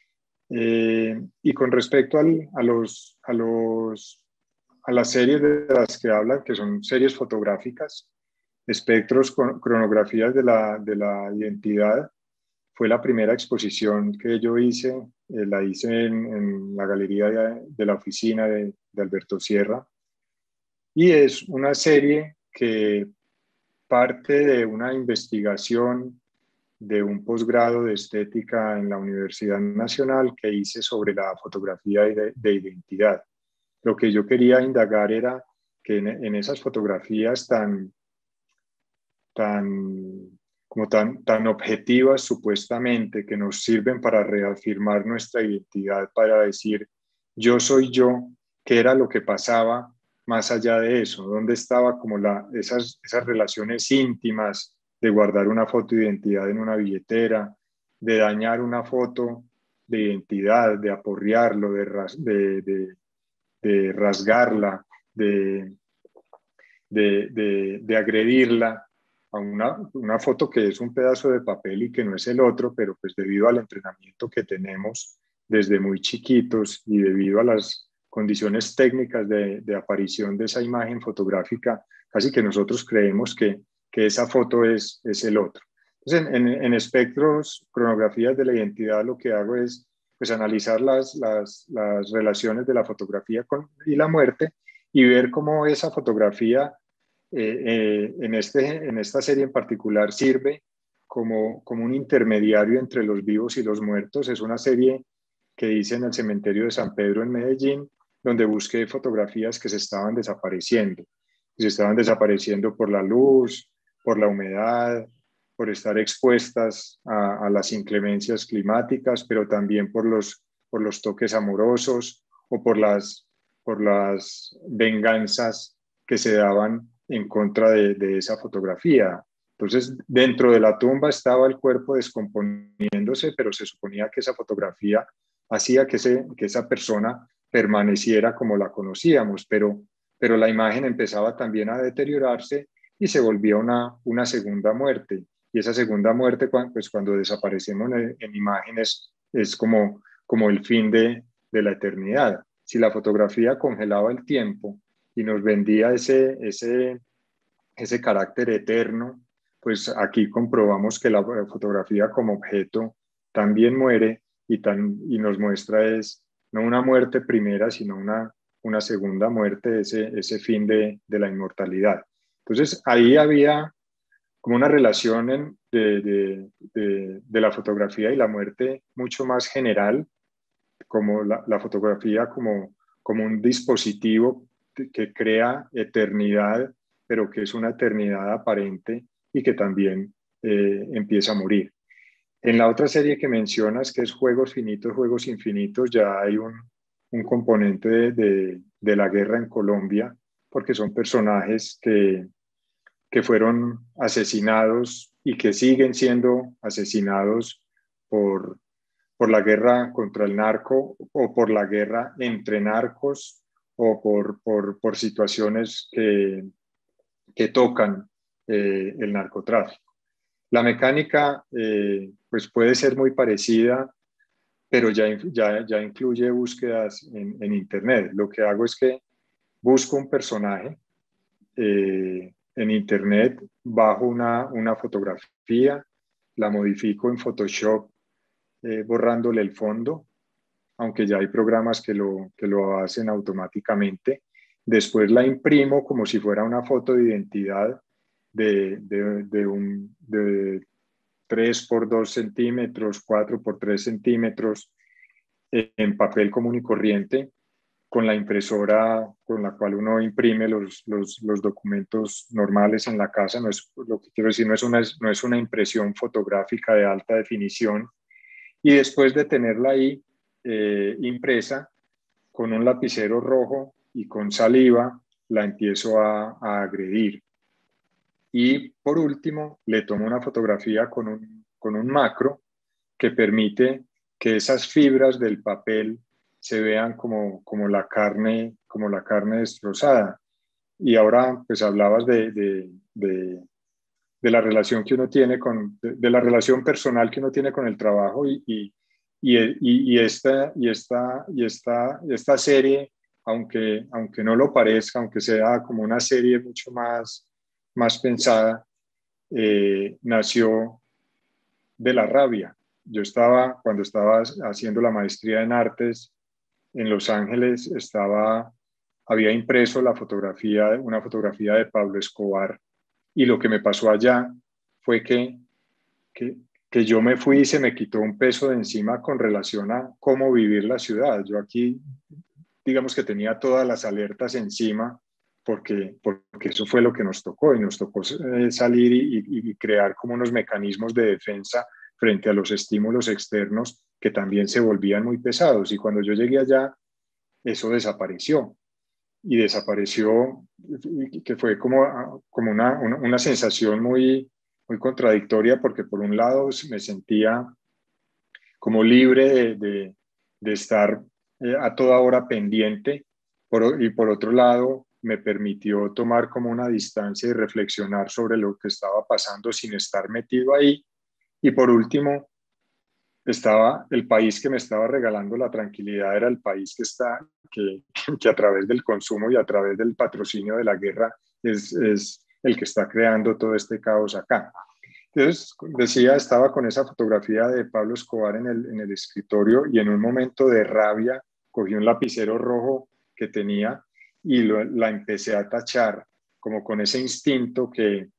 Eh, y con respecto al, a, los, a, los, a las series de las que hablan, que son series fotográficas, espectros, cronografías de la, de la identidad, fue la primera exposición que yo hice, eh, la hice en, en la galería de, de la oficina de, de Alberto Sierra, y es una serie que parte de una investigación de un posgrado de estética en la Universidad Nacional que hice sobre la fotografía de, de identidad. Lo que yo quería indagar era que en, en esas fotografías tan, tan, como tan, tan objetivas supuestamente, que nos sirven para reafirmar nuestra identidad, para decir yo soy yo, qué era lo que pasaba más allá de eso, dónde estaba como la, esas, esas relaciones íntimas de guardar una foto de identidad en una billetera, de dañar una foto de identidad, de aporrearlo, de, ras, de, de, de rasgarla, de, de, de, de agredirla, a una, una foto que es un pedazo de papel y que no es el otro, pero pues debido al entrenamiento que tenemos desde muy chiquitos y debido a las condiciones técnicas de, de aparición de esa imagen fotográfica, casi que nosotros creemos que, que esa foto es, es el otro. Entonces, en, en, en espectros, cronografías de la identidad, lo que hago es pues, analizar las, las, las relaciones de la fotografía con, y la muerte y ver cómo esa fotografía eh, eh, en, este, en esta serie en particular sirve como, como un intermediario entre los vivos y los muertos. Es una serie que hice en el cementerio de San Pedro en Medellín, donde busqué fotografías que se estaban desapareciendo. Se estaban desapareciendo por la luz, por la humedad, por estar expuestas a, a las inclemencias climáticas, pero también por los, por los toques amorosos o por las, por las venganzas que se daban en contra de, de esa fotografía. Entonces, dentro de la tumba estaba el cuerpo descomponiéndose, pero se suponía que esa fotografía hacía que, ese, que esa persona permaneciera como la conocíamos, pero, pero la imagen empezaba también a deteriorarse y se volvía una, una segunda muerte. Y esa segunda muerte, pues cuando desaparecemos en, en imágenes, es como, como el fin de, de la eternidad. Si la fotografía congelaba el tiempo y nos vendía ese, ese, ese carácter eterno, pues aquí comprobamos que la fotografía como objeto también muere y, tan, y nos muestra es no una muerte primera, sino una, una segunda muerte, ese, ese fin de, de la inmortalidad. Entonces ahí había como una relación en, de, de, de, de la fotografía y la muerte mucho más general, como la, la fotografía como, como un dispositivo que crea eternidad, pero que es una eternidad aparente y que también eh, empieza a morir. En la otra serie que mencionas, que es Juegos Finitos, Juegos Infinitos, ya hay un, un componente de, de, de la guerra en Colombia, porque son personajes que, que fueron asesinados y que siguen siendo asesinados por, por la guerra contra el narco o por la guerra entre narcos o por, por, por situaciones que, que tocan eh, el narcotráfico. La mecánica eh, pues puede ser muy parecida, pero ya, ya, ya incluye búsquedas en, en Internet. Lo que hago es que busco un personaje eh, en Internet, bajo una, una fotografía, la modifico en Photoshop eh, borrándole el fondo, aunque ya hay programas que lo, que lo hacen automáticamente. Después la imprimo como si fuera una foto de identidad de, de, de, un, de tres por dos centímetros, cuatro por tres centímetros, en papel común y corriente, con la impresora con la cual uno imprime los, los, los documentos normales en la casa. No es, lo que quiero decir, no es, una, no es una impresión fotográfica de alta definición. Y después de tenerla ahí eh, impresa, con un lapicero rojo y con saliva, la empiezo a, a agredir. Y por último, le tomo una fotografía con un, con un macro que permite que esas fibras del papel se vean como, como, la, carne, como la carne destrozada. Y ahora, pues hablabas de, de, de, de la relación que uno tiene con, de, de la relación personal que uno tiene con el trabajo y, y, y, y, esta, y, esta, y, esta, y esta serie, aunque, aunque no lo parezca, aunque sea como una serie mucho más, más pensada, eh, nació de la rabia. Yo estaba, cuando estaba haciendo la maestría en artes en Los Ángeles, estaba, había impreso la fotografía, una fotografía de Pablo Escobar, y lo que me pasó allá fue que, que, que yo me fui y se me quitó un peso de encima con relación a cómo vivir la ciudad. Yo aquí, digamos que tenía todas las alertas encima, porque, porque eso fue lo que nos tocó, y nos tocó eh, salir y, y crear como unos mecanismos de defensa frente a los estímulos externos que también se volvían muy pesados. Y cuando yo llegué allá, eso desapareció. Y desapareció, que fue como, como una, una, una sensación muy, muy contradictoria, porque por un lado me sentía como libre de, de, de estar eh, a toda hora pendiente, por, y por otro lado me permitió tomar como una distancia y reflexionar sobre lo que estaba pasando sin estar metido ahí. Y por último, estaba el país que me estaba regalando la tranquilidad, era el país que está, que, que a través del consumo y a través del patrocinio de la guerra es, es el que está creando todo este caos acá. Entonces, decía, estaba con esa fotografía de Pablo Escobar en el, en el escritorio y en un momento de rabia cogí un lapicero rojo que tenía y lo, la empecé a tachar, como con ese instinto que,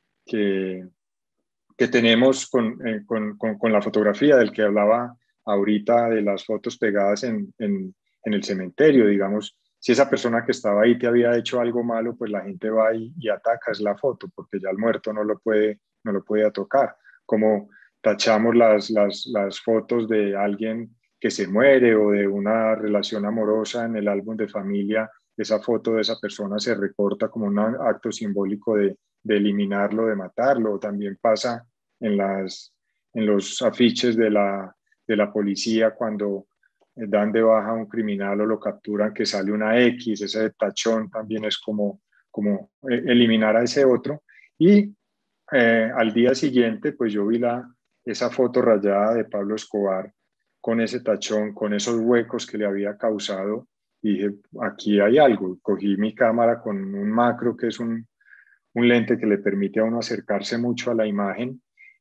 que, que tenemos con, eh, con, con, con la fotografía del que hablaba ahorita, de las fotos pegadas en, en, en el cementerio, digamos. Si esa persona que estaba ahí te había hecho algo malo, pues la gente va y, y ataca es la foto, porque ya el muerto no lo puede, no lo puede tocar. Como tachamos las, las, las fotos de alguien que se muere o de una relación amorosa en el álbum de familia, esa foto de esa persona se recorta como un acto simbólico de, de eliminarlo, de matarlo. También pasa en, las, en los afiches de la, de la policía cuando dan de baja a un criminal o lo capturan, que sale una X, ese tachón también es como, como eliminar a ese otro. Y eh, al día siguiente, pues yo vi la, esa foto rayada de Pablo Escobar con ese tachón, con esos huecos que le había causado, y dije, aquí hay algo. Cogí mi cámara con un macro, que es un, un lente que le permite a uno acercarse mucho a la imagen,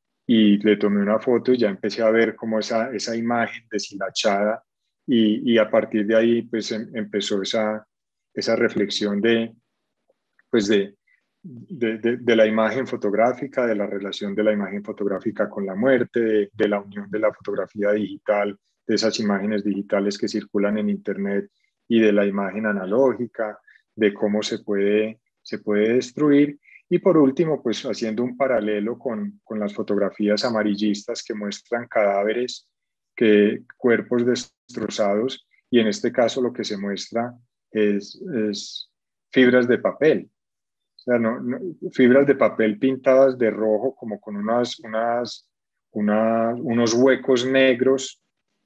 y le tomé una foto y ya empecé a ver como esa, esa imagen deshilachada, y, y a partir de ahí pues em, empezó esa, esa reflexión de, pues de, de, de, de la imagen fotográfica, de la relación de la imagen fotográfica con la muerte, de, de la unión de la fotografía digital, de esas imágenes digitales que circulan en internet y de la imagen analógica, de cómo se puede, se puede destruir. Y por último, pues haciendo un paralelo con, con las fotografías amarillistas que muestran cadáveres, que, cuerpos destrozados, y en este caso lo que se muestra es, es fibras de papel. O sea, no, no, fibras de papel pintadas de rojo, como con unas, unas, unas, unos huecos negros,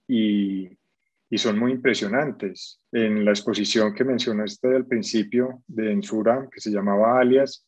y, y son muy impresionantes. En la exposición que mencionaste al principio de Ensura, que se llamaba Alias,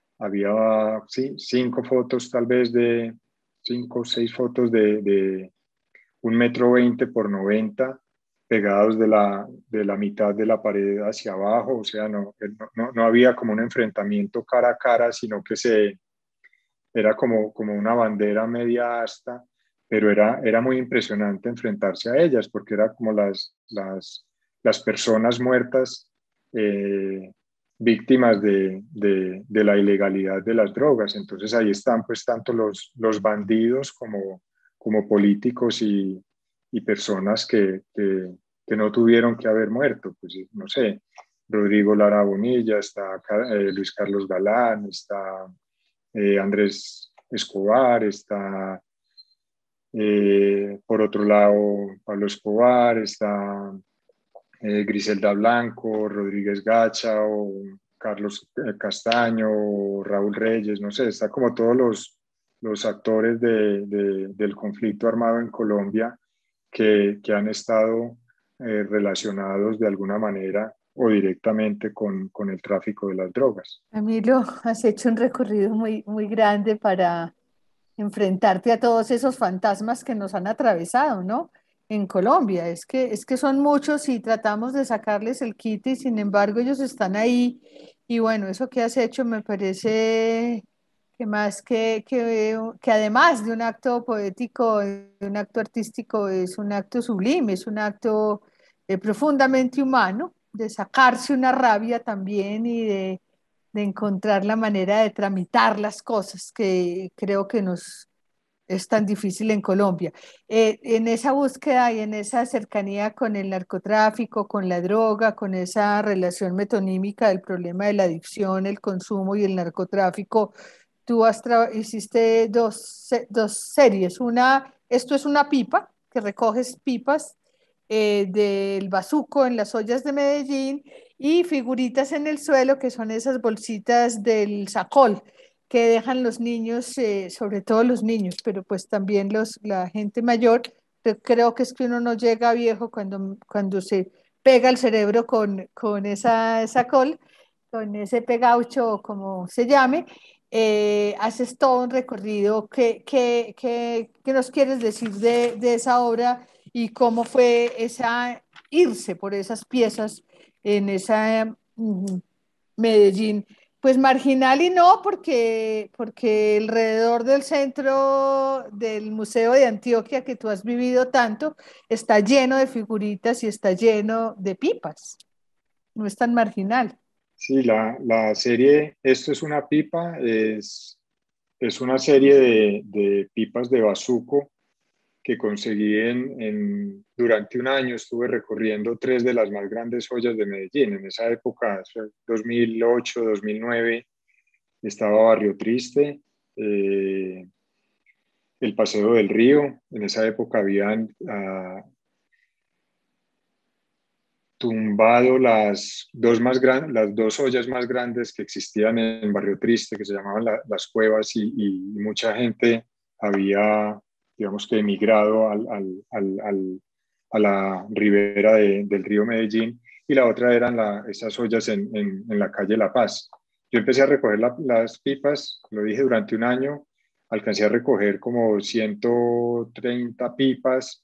había sí, cinco fotos, tal vez de cinco o seis fotos de, de un metro veinte por noventa, pegados de la, de la mitad de la pared hacia abajo. O sea, no, no, no había como un enfrentamiento cara a cara, sino que se, era como, como una bandera media asta, pero era, era muy impresionante enfrentarse a ellas, porque era como las, las, las personas muertas, eh, víctimas de, de, de la ilegalidad de las drogas. Entonces ahí están pues tanto los, los bandidos como, como políticos y, y personas que, que, que no tuvieron que haber muerto. Pues no sé, Rodrigo Lara Bonilla, está eh, Luis Carlos Galán, está eh, Andrés Escobar, está eh, por otro lado Pablo Escobar, está eh, Griselda Blanco, Rodríguez Gacha, o Carlos Castaño, o Raúl Reyes, no sé, está como todos los, los actores de, de, del conflicto armado en Colombia que, que han estado eh, relacionados de alguna manera o directamente con, con el tráfico de las drogas. Camilo, has hecho un recorrido muy, muy grande para enfrentarte a todos esos fantasmas que nos han atravesado, ¿no? En Colombia, es que, es que son muchos y tratamos de sacarles el quite y sin embargo ellos están ahí. Y bueno, eso que has hecho me parece que más que, que, que además de un acto poético, de un acto artístico, es un acto sublime, es un acto eh, profundamente humano, de sacarse una rabia también y de de encontrar la manera de tramitar las cosas que creo que nos es tan difícil en Colombia. Eh, en esa búsqueda y en esa cercanía con el narcotráfico, con la droga, con esa relación metonímica del problema de la adicción, el consumo y el narcotráfico, tú has hiciste dos, dos series. Una, esto es una pipa, que recoges pipas eh, del bazuco en las ollas de Medellín y figuritas en el suelo, que son esas bolsitas del Sacol que dejan los niños, eh, sobre todo los niños, pero pues también los, la gente mayor. Creo que es que uno no llega viejo cuando, cuando se pega el cerebro con, con esa, esa col. con ese pegaucho, como se llame, eh, haces todo un recorrido. ¿Qué, qué, qué, qué nos quieres decir de, de esa obra y cómo fue esa irse por esas piezas en esa mm, Medellín? Pues marginal y no, porque, porque alrededor del centro del Museo de Antioquia, que tú has vivido tanto, está lleno de figuritas y está lleno de pipas. No es tan marginal. Sí, la, la serie, esto es una pipa, es, es una serie de, de pipas de bazuco que conseguí en, en, durante un año. Estuve recorriendo tres de las más grandes joyas de Medellín. En esa época, dos mil ocho, dos mil nueve, estaba Barrio Triste, eh, el Paseo del Río. En esa época habían uh, tumbado las dos, más gran, las dos ollas más grandes que existían en Barrio Triste, que se llamaban la, las cuevas, y, y mucha gente había, digamos que, emigrado al, al, al, al, a la ribera de, del río Medellín, y la otra eran la, esas ollas en, en, en la calle La Paz. Yo empecé a recoger la, las pipas, lo dije, durante un año, alcancé a recoger como ciento treinta pipas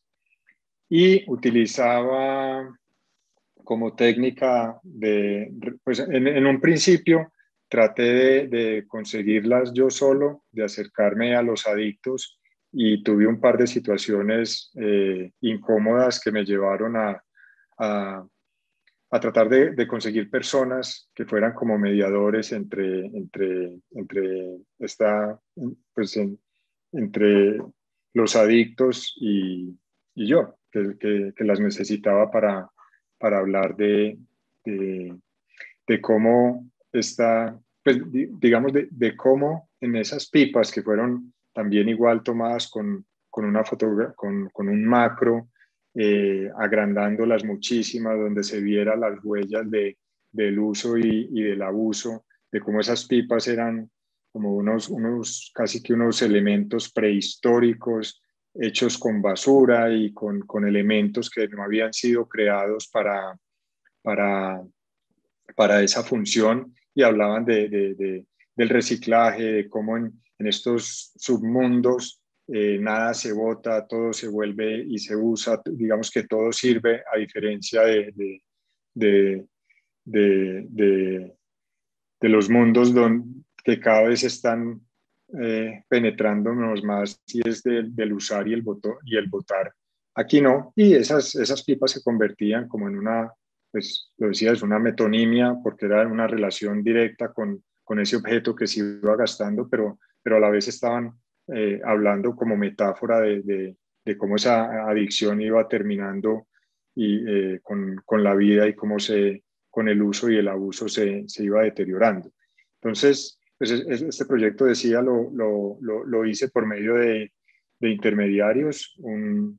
y utilizaba como técnica de, pues en, en un principio traté de, de conseguirlas yo solo, de acercarme a los adictos, y tuve un par de situaciones eh, incómodas que me llevaron a, a, a tratar de, de conseguir personas que fueran como mediadores entre, entre, entre, esta, pues en, entre los adictos y, y yo, que, que, que las necesitaba para para hablar de, de, de cómo está, pues, digamos, de, de cómo en esas pipas que fueron también igual tomadas con, con una fotografía, con, con un macro, eh, agrandándolas muchísimas, donde se viera las huellas de, del uso y, y del abuso, de cómo esas pipas eran como unos, unos casi que unos elementos prehistóricos, hechos con basura y con, con elementos que no habían sido creados para, para, para esa función, y hablaban de, de, de, del reciclaje, de cómo en, en estos submundos eh, nada se bota, todo se vuelve y se usa, digamos que todo sirve, a diferencia de, de, de, de, de, de los mundos donde, que cada vez están eh, penetrándonos más, y es de, del usar y el, voto, y el votar. Aquí no, y esas, esas pipas se convertían como en una, pues lo decía, es una metonimia, porque era una relación directa con, con ese objeto que se iba gastando, pero, pero a la vez estaban eh, hablando como metáfora de, de, de cómo esa adicción iba terminando y, eh, con, con la vida, y cómo se, con el uso y el abuso se, se iba deteriorando. Entonces, pues este proyecto, decía, lo, lo, lo, lo hice por medio de, de intermediarios. Un,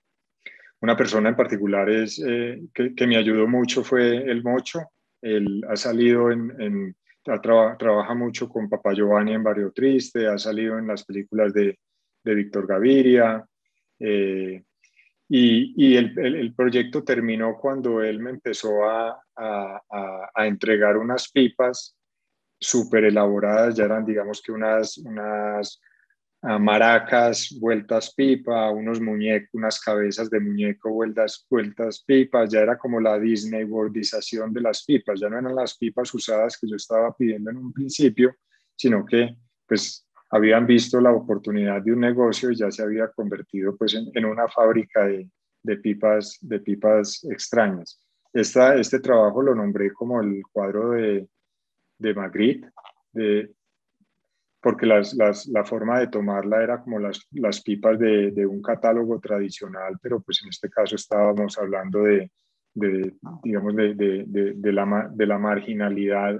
una persona en particular es, eh, que, que me ayudó mucho fue el Mocho. Él ha salido en, en tra, trabaja mucho con Papá Giovanni en Barrio Triste, ha salido en las películas de, de Víctor Gaviria, eh, y, y el, el, el, proyecto terminó cuando él me empezó a, a, a, a entregar unas pipas súper elaboradas. Ya eran, digamos que unas, unas uh, maracas vueltas pipa, unos muñecos, unas cabezas de muñeco vueltas, vueltas pipas. Ya era como la Disney Worldización de las pipas. Ya no eran las pipas usadas que yo estaba pidiendo en un principio, sino que pues habían visto la oportunidad de un negocio y ya se había convertido pues en, en una fábrica de, de, pipas, de pipas extrañas. Esta, este trabajo lo nombré como el cuadro de, de Magritte, de, porque las, las, la forma de tomarla era como las, las pipas de, de un catálogo tradicional, pero pues en este caso estábamos hablando de, de digamos, de, de, de, de, la, de la marginalidad.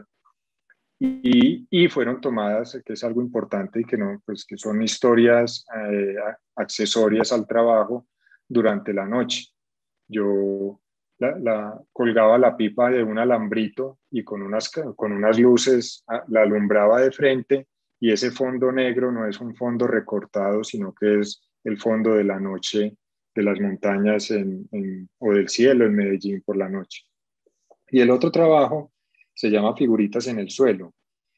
Y, y fueron tomadas, que es algo importante, y que, no, pues que son historias eh, accesorias al trabajo durante la noche. Yo la, la, colgaba la pipa de un alambrito y con unas, con unas luces la alumbraba de frente, y ese fondo negro no es un fondo recortado, sino que es el fondo de la noche, de las montañas en, en, o del cielo en Medellín por la noche. Y el otro trabajo se llama Figuritas en el suelo.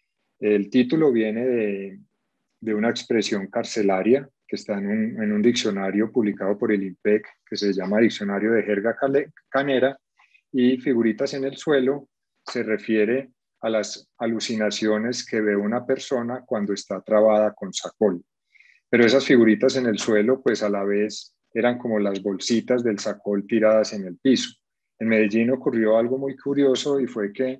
El título viene de, de una expresión carcelaria que está en un, en un diccionario publicado por el IMPEC, que se llama Diccionario de Jerga Canera, y Figuritas en el suelo se refiere a las alucinaciones que ve una persona cuando está trabada con Sacol. Pero esas figuritas en el suelo, pues a la vez eran como las bolsitas del Sacol tiradas en el piso. En Medellín ocurrió algo muy curioso y fue que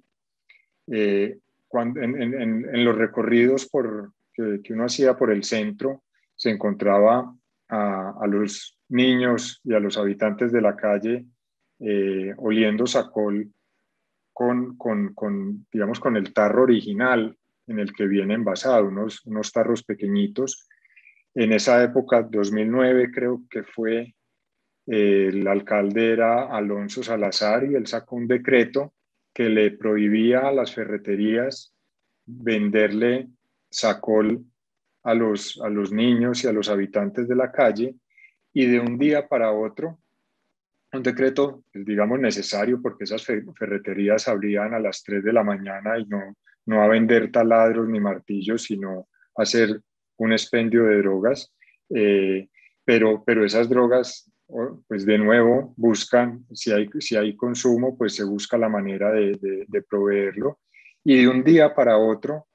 eh, cuando, en, en, en los recorridos por, que, que uno hacía por el centro, se encontraba a, a los niños y a los habitantes de la calle eh, oliendo Sacol con, con, con, digamos, con el tarro original en el que viene envasado, unos, unos tarros pequeñitos. En esa época, dos mil nueve, creo que fue, eh, el alcalde era Alonso Salazar y él sacó un decreto que le prohibía a las ferreterías venderle Sacol a los, a los niños y a los habitantes de la calle, y de un día para otro, un decreto, digamos, necesario porque esas ferreterías abrían a las tres de la mañana y no, no a vender taladros ni martillos, sino a hacer un expendio de drogas. Eh, pero, pero esas drogas, pues de nuevo, buscan, si hay, si hay consumo, pues se busca la manera de, de, de proveerlo. Y de un día para otro,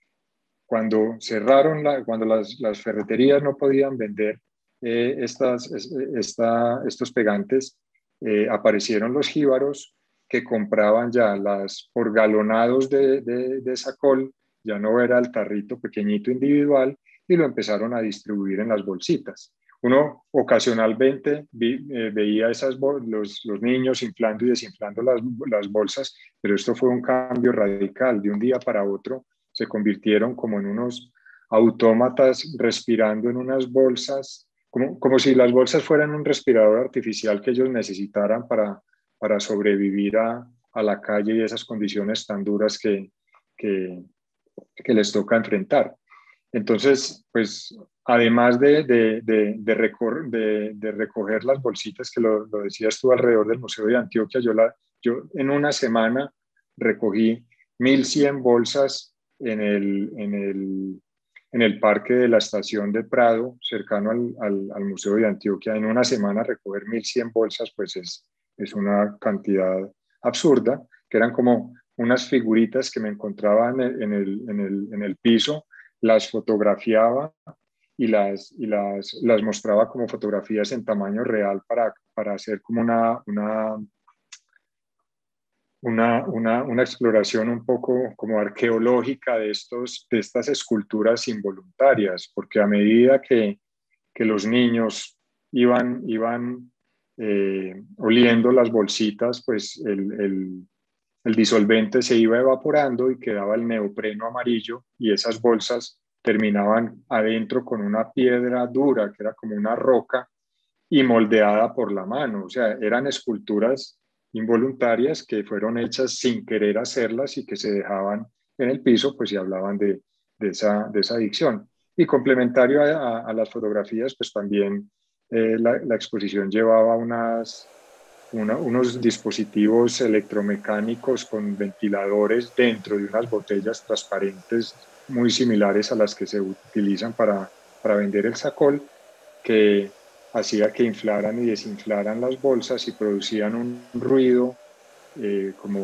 cuando cerraron, la, cuando las, las ferreterías no podían vender eh, estas, esta, estos pegantes, eh, aparecieron los jíbaros que compraban ya las por galonados de, de, de Sacol, ya no era el tarrito pequeñito individual, y lo empezaron a distribuir en las bolsitas. Uno ocasionalmente vi, eh, veía esas los, los niños inflando y desinflando las, las bolsas, pero esto fue un cambio radical. De un día para otro se convirtieron como en unos autómatas respirando en unas bolsas, como, como si las bolsas fueran un respirador artificial que ellos necesitaran para, para sobrevivir a, a la calle y esas condiciones tan duras que, que, que les toca enfrentar. Entonces, pues, además de, de, de, de, recor de, de recoger las bolsitas, que lo, lo decías tú, alrededor del Museo de Antioquia, yo, la, yo en una semana recogí mil cien bolsas en el, en, el, en el parque de la estación de Prado, cercano al, al, al Museo de Antioquia. En una semana recoger mil cien bolsas, pues es, es una cantidad absurda, que eran como unas figuritas que me encontraba en el, en el, en el, en el piso, las fotografiaba y las, y las, las mostraba como fotografías en tamaño real para, para hacer como una, una, una, una, una exploración un poco como arqueológica de, estos, de estas esculturas involuntarias, porque a medida que, que los niños iban, iban eh, oliendo las bolsitas, pues el, el, el disolvente se iba evaporando y quedaba el neopreno amarillo, y esas bolsas terminaban adentro con una piedra dura, que era como una roca, y moldeada por la mano. O sea, eran esculturas involuntarias que fueron hechas sin querer hacerlas y que se dejaban en el piso, pues, y hablaban de, de, esa, de esa adicción. Y complementario a, a, a las fotografías, pues también eh, la, la exposición llevaba unas, una, unos dispositivos electromecánicos con ventiladores dentro de unas botellas transparentes muy similares a las que se utilizan para, para vender el Sacol, que hacía que inflaran y desinflaran las bolsas y producían un ruido eh, como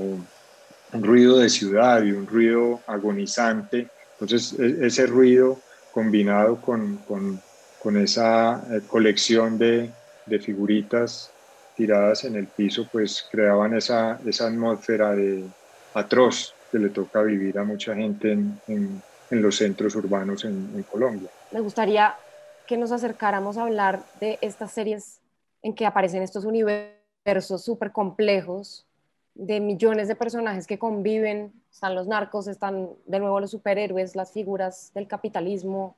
un ruido de ciudad y un ruido agonizante. Entonces e ese ruido combinado con, con, con esa eh, colección de, de figuritas tiradas en el piso, pues creaban esa, esa atmósfera de atroz que le toca vivir a mucha gente en, en, en los centros urbanos en, en Colombia. Me gustaría que nos acercáramos a hablar de estas series en que aparecen estos universos súper complejos de millones de personajes que conviven. Están los narcos, están de nuevo los superhéroes, las figuras del capitalismo,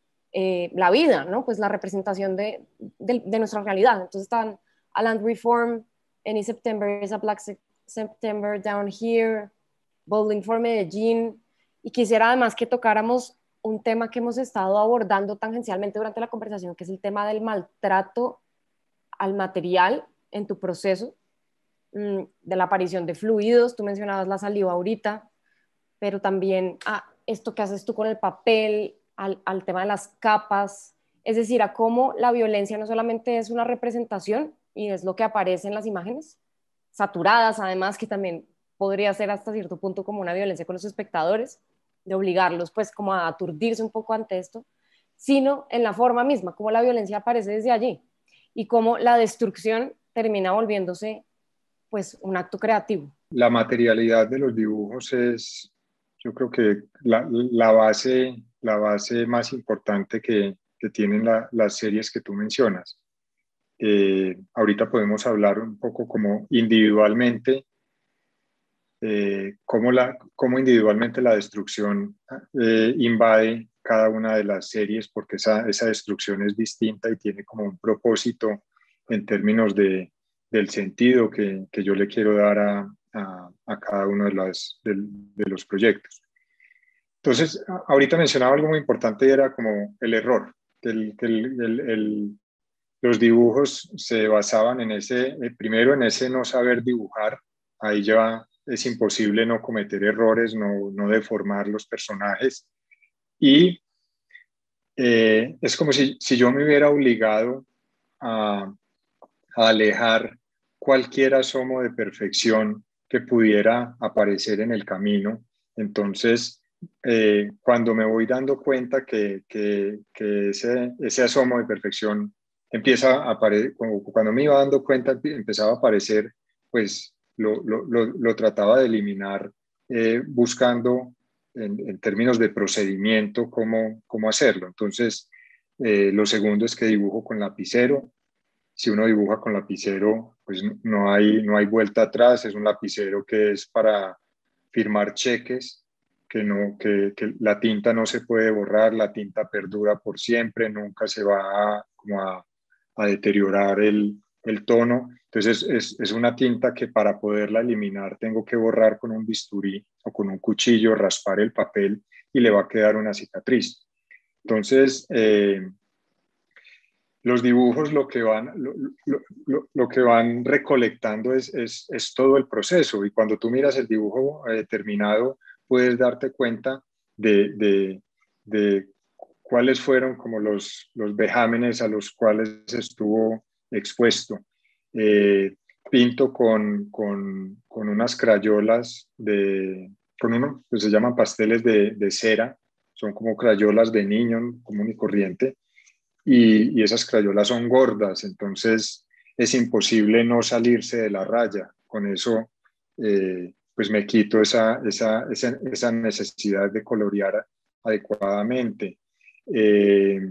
eh, la vida, ¿no? Pues la representación de, de, de nuestra realidad. Entonces están A Land Reform, Any September is a Black September Down Here, Bowling for Medellín, y quisiera además que tocáramos un tema que hemos estado abordando tangencialmente durante la conversación, que es el tema del maltrato al material en tu proceso, mmm, de la aparición de fluidos, tú mencionabas la saliva ahorita, pero también a esto que haces tú con el papel, al, al tema de las capas, es decir, a cómo la violencia no solamente es una representación y es lo que aparece en las imágenes, saturadas además, que también podría ser hasta cierto punto como una violencia con los espectadores, de obligarlos pues como a aturdirse un poco ante esto, sino en la forma misma, cómo la violencia aparece desde allí y cómo la destrucción termina volviéndose pues un acto creativo. La materialidad de los dibujos es, yo creo que la, la, base, la base más importante que, que tienen la, las series que tú mencionas. Eh, ahorita podemos hablar un poco como individualmente, eh, cómo, la, cómo individualmente la destrucción eh, invade cada una de las series, porque esa, esa destrucción es distinta y tiene como un propósito en términos de, del sentido que, que yo le quiero dar a, a, a cada uno de, las, de, de los proyectos. Entonces, ahorita mencionaba algo muy importante y era como el error, que, el, que el, el, el, los dibujos se basaban en ese, eh, primero en ese no saber dibujar, ahí ya es imposible no cometer errores, no, no deformar los personajes, y eh, es como si, si yo me hubiera obligado a, a alejar cualquier asomo de perfección que pudiera aparecer en el camino. Entonces, eh, cuando me voy dando cuenta que, que, que ese, ese asomo de perfección empieza a aparecer, cuando me iba dando cuenta, empezaba a aparecer, pues lo, lo, lo, lo trataba de eliminar eh, buscando en, en términos de procedimiento cómo, cómo hacerlo. Entonces, eh, lo segundo es que dibujo con lapicero. Si uno dibuja con lapicero, pues no hay, no hay vuelta atrás, es un lapicero que es para firmar cheques, que, no, que, que la tinta no se puede borrar, la tinta perdura por siempre, nunca se va a, como a, a deteriorar el, el tono. Entonces es, es una tinta que para poderla eliminar tengo que borrar con un bisturí o con un cuchillo, raspar el papel y le va a quedar una cicatriz. Entonces, eh, los dibujos lo que van, lo, lo, lo, lo que van recolectando es, es, es, todo el proceso, y cuando tú miras el dibujo eh, terminado puedes darte cuenta de, de, de cuáles fueron como los, los vejámenes a los cuales estuvo expuesto. Eh, pinto con, con, con unas crayolas, de, con uno que se llaman pasteles de, de cera, son como crayolas de niño común y corriente. Y, y esas crayolas son gordas, entonces es imposible no salirse de la raya. Con eso, eh, pues me quito esa, esa, esa, esa necesidad de colorear adecuadamente. Eh,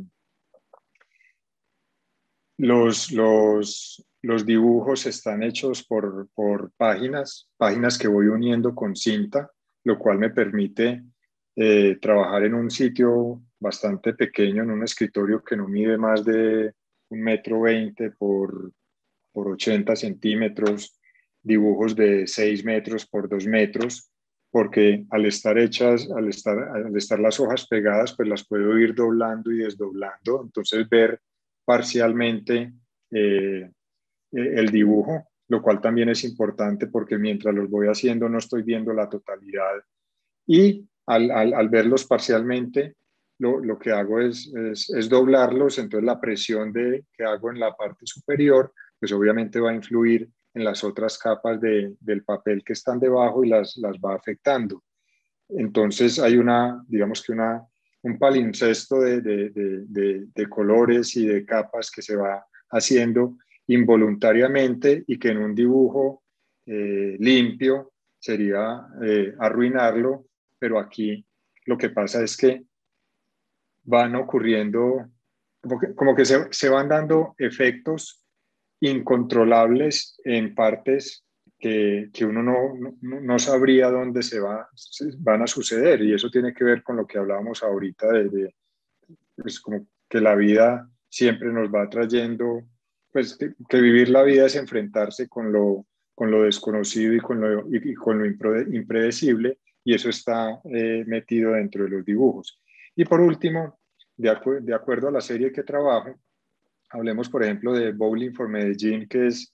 los, los, los dibujos están hechos por, por páginas, páginas que voy uniendo con cinta, lo cual me permite eh, trabajar en un sitio bastante pequeño, en un escritorio que no mide más de un metro veinte por, por ochenta centímetros, dibujos de seis metros por dos metros, porque al estar hechas, al estar, al estar las hojas pegadas, pues las puedo ir doblando y desdoblando, entonces ver parcialmente eh, el dibujo, lo cual también es importante porque mientras los voy haciendo no estoy viendo la totalidad, y al, al, al verlos parcialmente lo, lo que hago es, es, es doblarlos, entonces la presión de, que hago en la parte superior pues obviamente va a influir en las otras capas de, del papel que están debajo y las, las va afectando. Entonces hay una, digamos que una, un palincesto de, de, de, de, de colores y de capas que se va haciendo involuntariamente y que en un dibujo eh, limpio sería eh, arruinarlo, pero aquí lo que pasa es que van ocurriendo, como que, como que se, se van dando efectos incontrolables en partes que, que uno no, no, no sabría dónde se, va, se van a suceder, y eso tiene que ver con lo que hablábamos ahorita de, de pues como que la vida siempre nos va trayendo, pues que, que vivir la vida es enfrentarse con lo, con lo desconocido y con lo, y, y con lo impredecible, y eso está eh, metido dentro de los dibujos. Y por último, de, acu de acuerdo a la serie que trabajo, hablemos, por ejemplo, de Bowling for Medellín, que es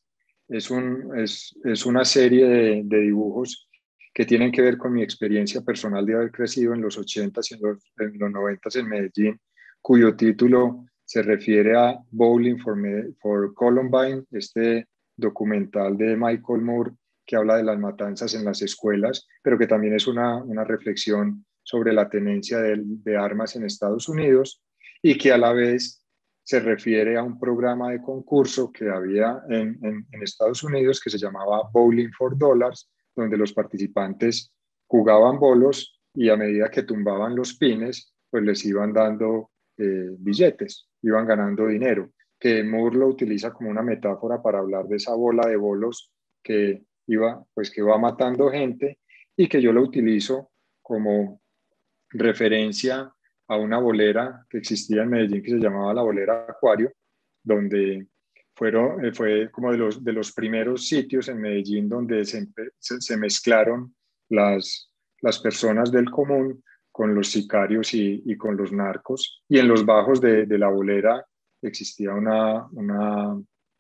es, un, es, es una serie de, de dibujos que tienen que ver con mi experiencia personal de haber crecido en los ochentas y en los, en los noventas en Medellín, cuyo título se refiere a Bowling for, for Columbine, este documental de Michael Moore que habla de las matanzas en las escuelas, pero que también es una, una reflexión sobre la tenencia de, de armas en Estados Unidos y que a la vez se refiere a un programa de concurso que había en, en, en Estados Unidos que se llamaba Bowling for Dollars, donde los participantes jugaban bolos y a medida que tumbaban los pines, pues les iban dando eh, billetes, iban ganando dinero, que Moore lo utiliza como una metáfora para hablar de esa bola de bolos que iba, pues que va matando gente, y que yo lo utilizo como referencia a una bolera que existía en Medellín que se llamaba la Bolera Acuario, donde fueron, fue como de los, de los primeros sitios en Medellín donde se, se, se mezclaron las, las personas del común con los sicarios y, y con los narcos. Y en los bajos de, de la bolera existía una, una,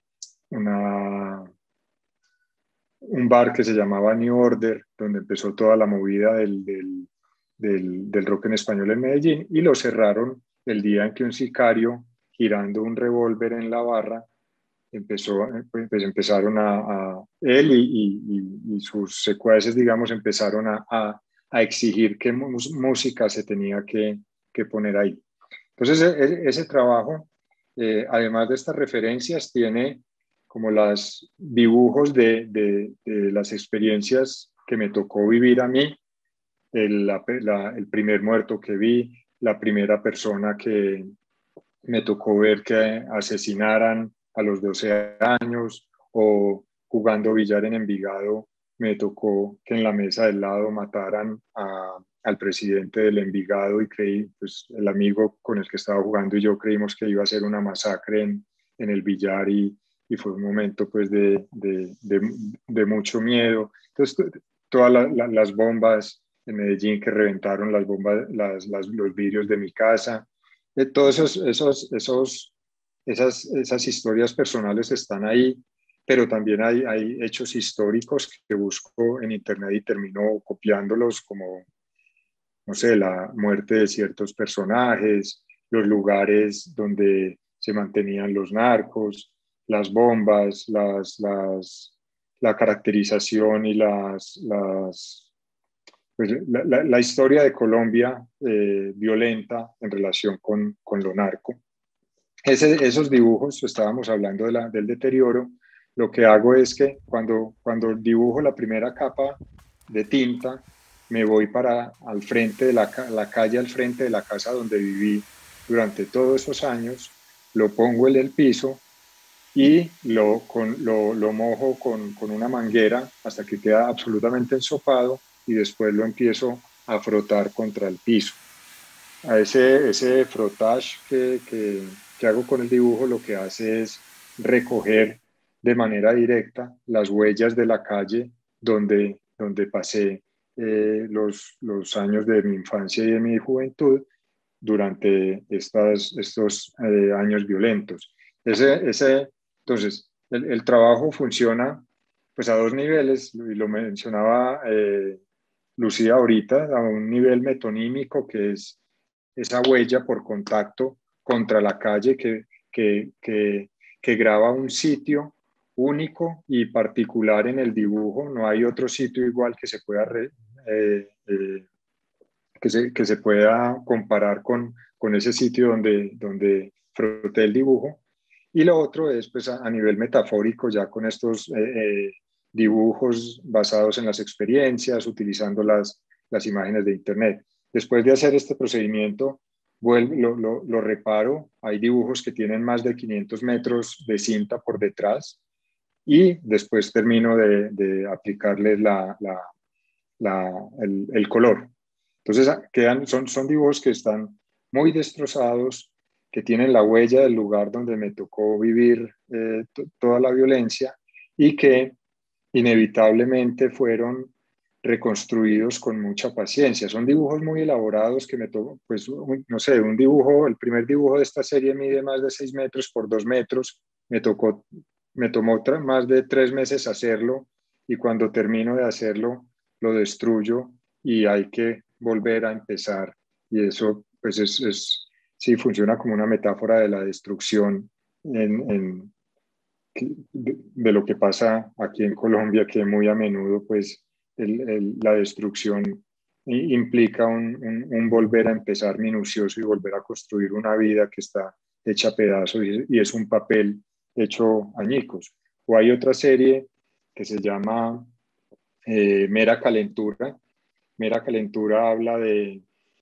una, un bar que se llamaba New Order, donde empezó toda la movida del, del, del, del rock en español en Medellín, y lo cerraron el día en que un sicario, girando un revólver en la barra, empezó, pues empezaron a, a él y, y, y sus secuaces, digamos, empezaron a, a, a exigir qué música se tenía que, que poner ahí. Entonces, ese, ese trabajo, eh, además de estas referencias, tiene como los dibujos de, de, de las experiencias que me tocó vivir a mí, el, la, la, el primer muerto que vi, la primera persona que me tocó ver que asesinaran a los doce años, o jugando billar en Envigado, me tocó que en la mesa del lado mataran a, al presidente del Envigado, y creí, pues el amigo con el que estaba jugando y yo creímos que iba a ser una masacre en, en el billar, y, y fue un momento pues de, de, de, de mucho miedo. Entonces, todas la, la, las bombas en Medellín que reventaron las bombas, las, las, los vidrios de mi casa, de todos esos, esos, esos, esas, esas historias personales están ahí, pero también hay, hay hechos históricos que busco en internet y termino copiándolos, como, no sé, la muerte de ciertos personajes, los lugares donde se mantenían los narcos, las bombas, las, las, la caracterización y las, las, pues, la, la, la historia de Colombia eh, violenta en relación con, con lo narco. Ese, esos dibujos, estábamos hablando de la, del deterioro, lo que hago es que cuando, cuando dibujo la primera capa de tinta, me voy para al frente de la, la calle, al frente de la casa donde viví durante todos esos años, lo pongo en el piso y lo, con, lo, lo mojo con, con una manguera hasta que queda absolutamente ensopado, y después lo empiezo a frotar contra el piso. A ese, ese frotage que, que, que hago con el dibujo lo que hace es recoger de manera directa las huellas de la calle donde, donde pasé eh, los, los años de mi infancia y de mi juventud durante estas, estos eh, años violentos. Ese, ese, entonces, el, el trabajo funciona pues a dos niveles, y lo mencionaba eh, Lucía ahorita, a un nivel metonímico, que es esa huella por contacto contra la calle que, que, que, que graba un sitio único y particular en el dibujo. No hay otro sitio igual que se pueda, re, eh, eh, que se, que se pueda comparar con, con ese sitio donde, donde froté el dibujo. Y lo otro es pues a, a nivel metafórico, ya con estos eh, eh, dibujos basados en las experiencias, utilizando las, las imágenes de internet. Después de hacer este procedimiento, vuelvo, lo, lo, lo reparo. Hay dibujos que tienen más de quinientos metros de cinta por detrás, y después termino de, de aplicarles la, la, la, el, el color. Entonces quedan, son, son dibujos que están muy destrozados, que tienen la huella del lugar donde me tocó vivir eh, toda la violencia, y que inevitablemente fueron reconstruidos con mucha paciencia. Son dibujos muy elaborados que me tocó, pues no sé, un dibujo, el primer dibujo de esta serie mide más de seis metros por dos metros, me tocó me tomó más de tres meses hacerlo y cuando termino de hacerlo lo destruyo y hay que volver a empezar. Y eso pues es, es sí funciona como una metáfora de la destrucción en, en, de, de lo que pasa aquí en Colombia, que muy a menudo pues el, el, la destrucción implica un, un, un volver a empezar minucioso y volver a construir una vida que está hecha a pedazos y, y es un papel hecho añicos. O hay otra serie que se llama eh, Mera Calentura. Mera Calentura habla de,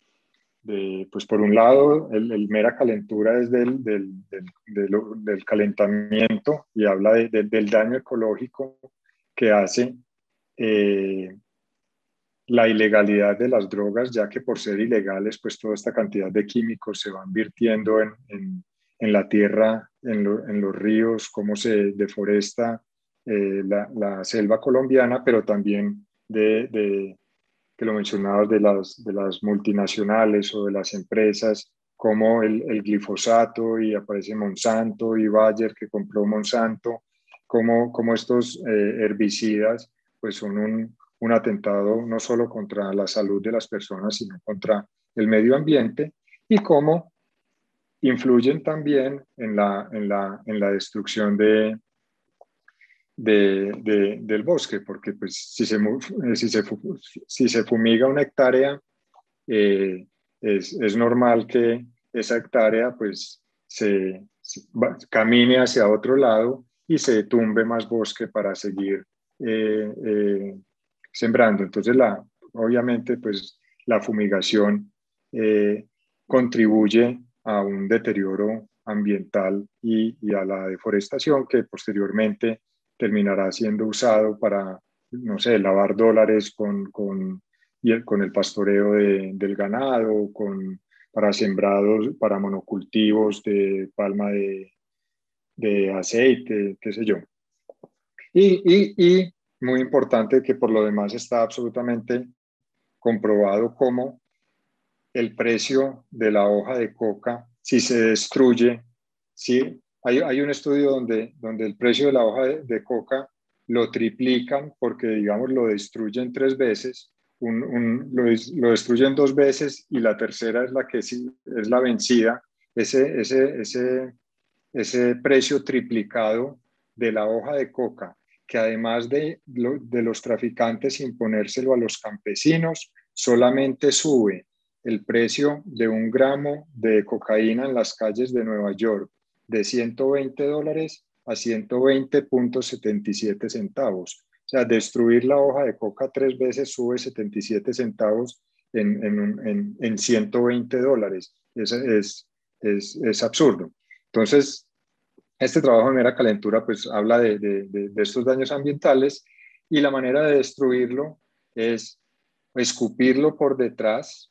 de pues por un lado, el, el Mera Calentura es del, del, del, del, del calentamiento y habla de, de, del daño ecológico que hace eh, la ilegalidad de las drogas, ya que por ser ilegales, pues toda esta cantidad de químicos se van virtiendo en, en, en la tierra, en, lo, en los ríos, cómo se deforesta eh, la, la selva colombiana, pero también de, de que lo mencionabas, de las, de las multinacionales o de las empresas, como el, el glifosato y aparece Monsanto y Bayer que compró Monsanto, como, como estos eh, herbicidas pues son un, un atentado no solo contra la salud de las personas, sino contra el medio ambiente y cómo influyen también en la, en la, en la destrucción de, de, de, del bosque, porque pues, si, se, si, se, si se fumiga una hectárea, eh, es, es normal que esa hectárea pues, se, se va, camine hacia otro lado y se tumbe más bosque para seguir eh, eh, sembrando. Entonces, la, obviamente, pues, la fumigación eh, contribuye a un deterioro ambiental y, y a la deforestación que posteriormente terminará siendo usado para, no sé, lavar dólares con, con, y el, con el pastoreo de, del ganado, con, para sembrados, para monocultivos de palma de, de aceite, qué sé yo. Y, y, y muy importante que por lo demás está absolutamente comprobado cómo el precio de la hoja de coca, si se destruye, si hay, hay un estudio donde, donde el precio de la hoja de, de coca lo triplican porque, digamos, lo destruyen tres veces, un, un, lo, lo destruyen dos veces y la tercera es la que es la vencida. Ese, ese, ese, ese precio triplicado de la hoja de coca, que además de, de los traficantes imponérselo a los campesinos, solamente sube el precio de un gramo de cocaína en las calles de Nueva York de ciento veinte dólares a ciento veinte punto setenta y siete centavos. O sea, destruir la hoja de coca tres veces sube setenta y siete centavos en, en, en, en ciento veinte dólares. Es, es, es, es absurdo. Entonces, este trabajo de Mera Calentura pues habla de, de, de, de estos daños ambientales y la manera de destruirlo es escupirlo por detrás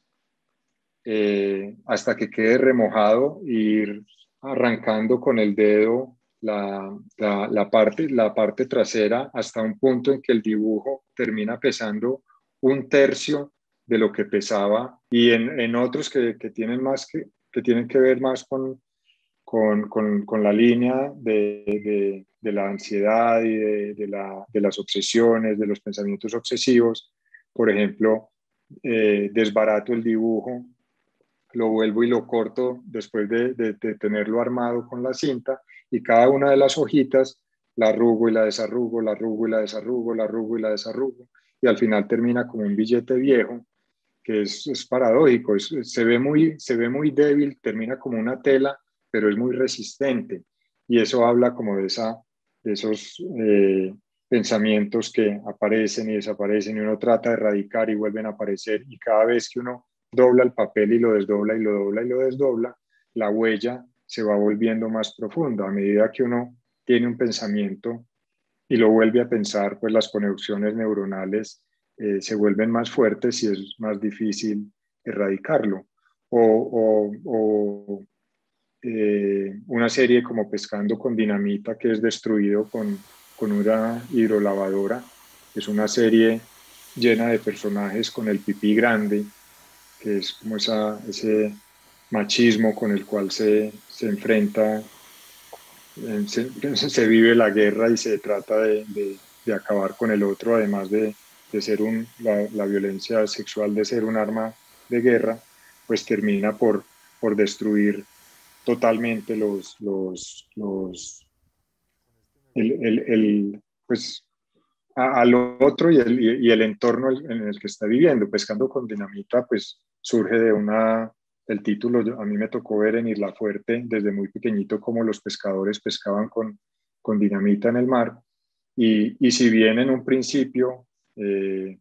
eh, hasta que quede remojado e ir arrancando con el dedo la, la, la, parte, la parte trasera hasta un punto en que el dibujo termina pesando un tercio de lo que pesaba y en, en otros que, que, tienen más que, que tienen que ver más con, con, con, con la línea de, de, de la ansiedad y de, de, la, de las obsesiones, de los pensamientos obsesivos. Por ejemplo, eh, desbarato el dibujo, lo vuelvo y lo corto después de, de, de tenerlo armado con la cinta y cada una de las hojitas la arrugo y la desarrugo, la arrugo y la desarrugo, la arrugo y la desarrugo y al final termina como un billete viejo que es, es paradójico, es, se, ve muy, se ve muy débil, termina como una tela, pero es muy resistente y eso habla como de, esa, de esos eh, pensamientos que aparecen y desaparecen y uno trata de erradicar y vuelven a aparecer y cada vez que uno dobla el papel y lo desdobla y lo dobla y lo desdobla, la huella se va volviendo más profunda. A medida que uno tiene un pensamiento y lo vuelve a pensar, pues las conexiones neuronales eh, se vuelven más fuertes y es más difícil erradicarlo. O, o, o eh, una serie como Pescando con Dinamita, que es destruido con, con una hidrolavadora. Es una serie llena de personajes con el pipí grande, que es como esa, ese machismo con el cual se, se enfrenta se, se vive la guerra y se trata de, de, de acabar con el otro, además de, de ser un, la, la violencia sexual de ser un arma de guerra, pues termina por, por destruir totalmente los, los, los el, el, el, pues, a, al otro y el, y el entorno en el que está viviendo. Pescando con dinamita, pues surge de una, el título, a mí me tocó ver en Isla Fuerte desde muy pequeñito cómo los pescadores pescaban con, con dinamita en el mar, y, y si bien en un principio eh,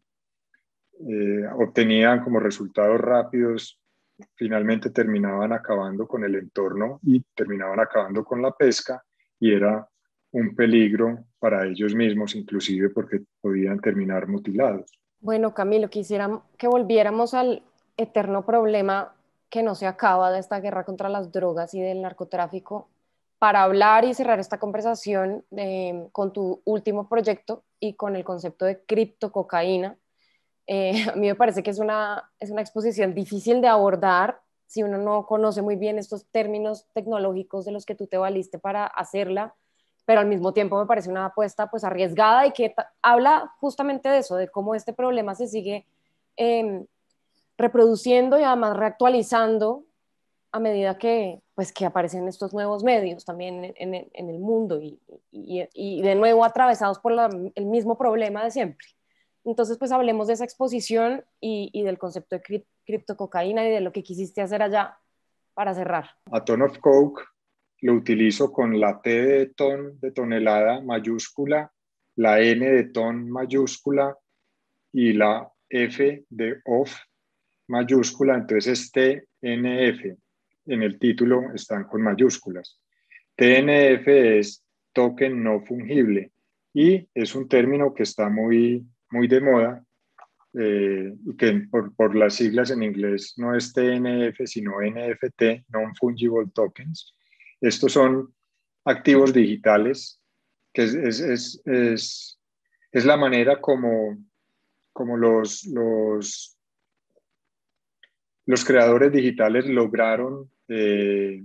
eh, obtenían como resultados rápidos, finalmente terminaban acabando con el entorno y terminaban acabando con la pesca, y era un peligro para ellos mismos, inclusive porque podían terminar mutilados. Bueno, Camilo, quisiera que volviéramos al eterno problema que no se acaba de esta guerra contra las drogas y del narcotráfico para hablar y cerrar esta conversación eh, con tu último proyecto y con el concepto de criptococaína. Eh, a mí me parece que es una, es una exposición difícil de abordar si uno no conoce muy bien estos términos tecnológicos de los que tú te valiste para hacerla, pero al mismo tiempo me parece una apuesta pues arriesgada y que habla justamente de eso, de cómo este problema se sigue eh, reproduciendo y además reactualizando a medida que, pues, que aparecen estos nuevos medios también en, en, en el mundo y, y, y, de nuevo atravesados por la, el mismo problema de siempre. Entonces, pues hablemos de esa exposición y, y del concepto de cri criptococaína y de lo que quisiste hacer allá para cerrar. A ton of coke lo utilizo con la T de ton de tonelada mayúscula, la N de ton mayúscula y la F de off mayúscula, entonces es T N F. En el título están con mayúsculas. T N F es token no fungible y es un término que está muy, muy de moda, eh, que por, por las siglas en inglés no es T N F sino N F T, Non-Fungible Tokens. Estos son activos digitales, que es, es, es, es, es la manera como, como los, los, los creadores digitales lograron eh,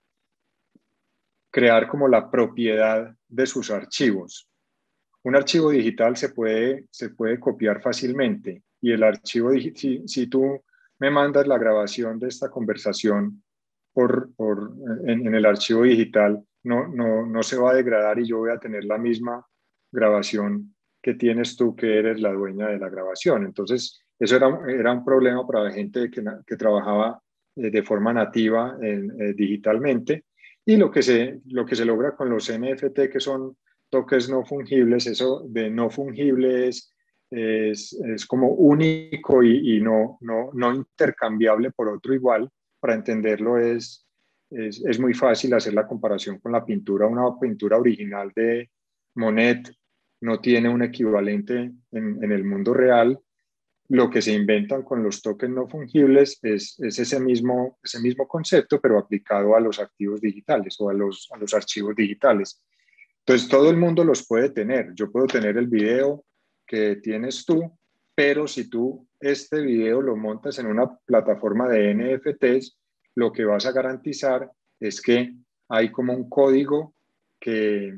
crear como la propiedad de sus archivos. Un archivo digital se puede, se puede copiar fácilmente, y el archivo, si, si tú me mandas la grabación de esta conversación por, por, en, en el archivo digital, no, no, no se va a degradar y yo voy a tener la misma grabación que tienes tú, que eres la dueña de la grabación. Entonces, eso era, era un problema para la gente que, que trabajaba eh, de forma nativa en, eh, digitalmente, y lo que, se, lo que se logra con los N F T, que son tokens no fungibles, eso de no fungible es, es, es como único y, y no, no, no intercambiable por otro igual. Para entenderlo es, es, es muy fácil hacer la comparación con la pintura. Una pintura original de Monet no tiene un equivalente en, en el mundo real. Lo que se inventan con los tokens no fungibles es, es ese, mismo, ese mismo concepto, pero aplicado a los activos digitales o a los, a los archivos digitales. Entonces, todo el mundo los puede tener. Yo puedo tener el video que tienes tú, pero si tú este video lo montas en una plataforma de N F Ts, lo que vas a garantizar es que hay como un código que,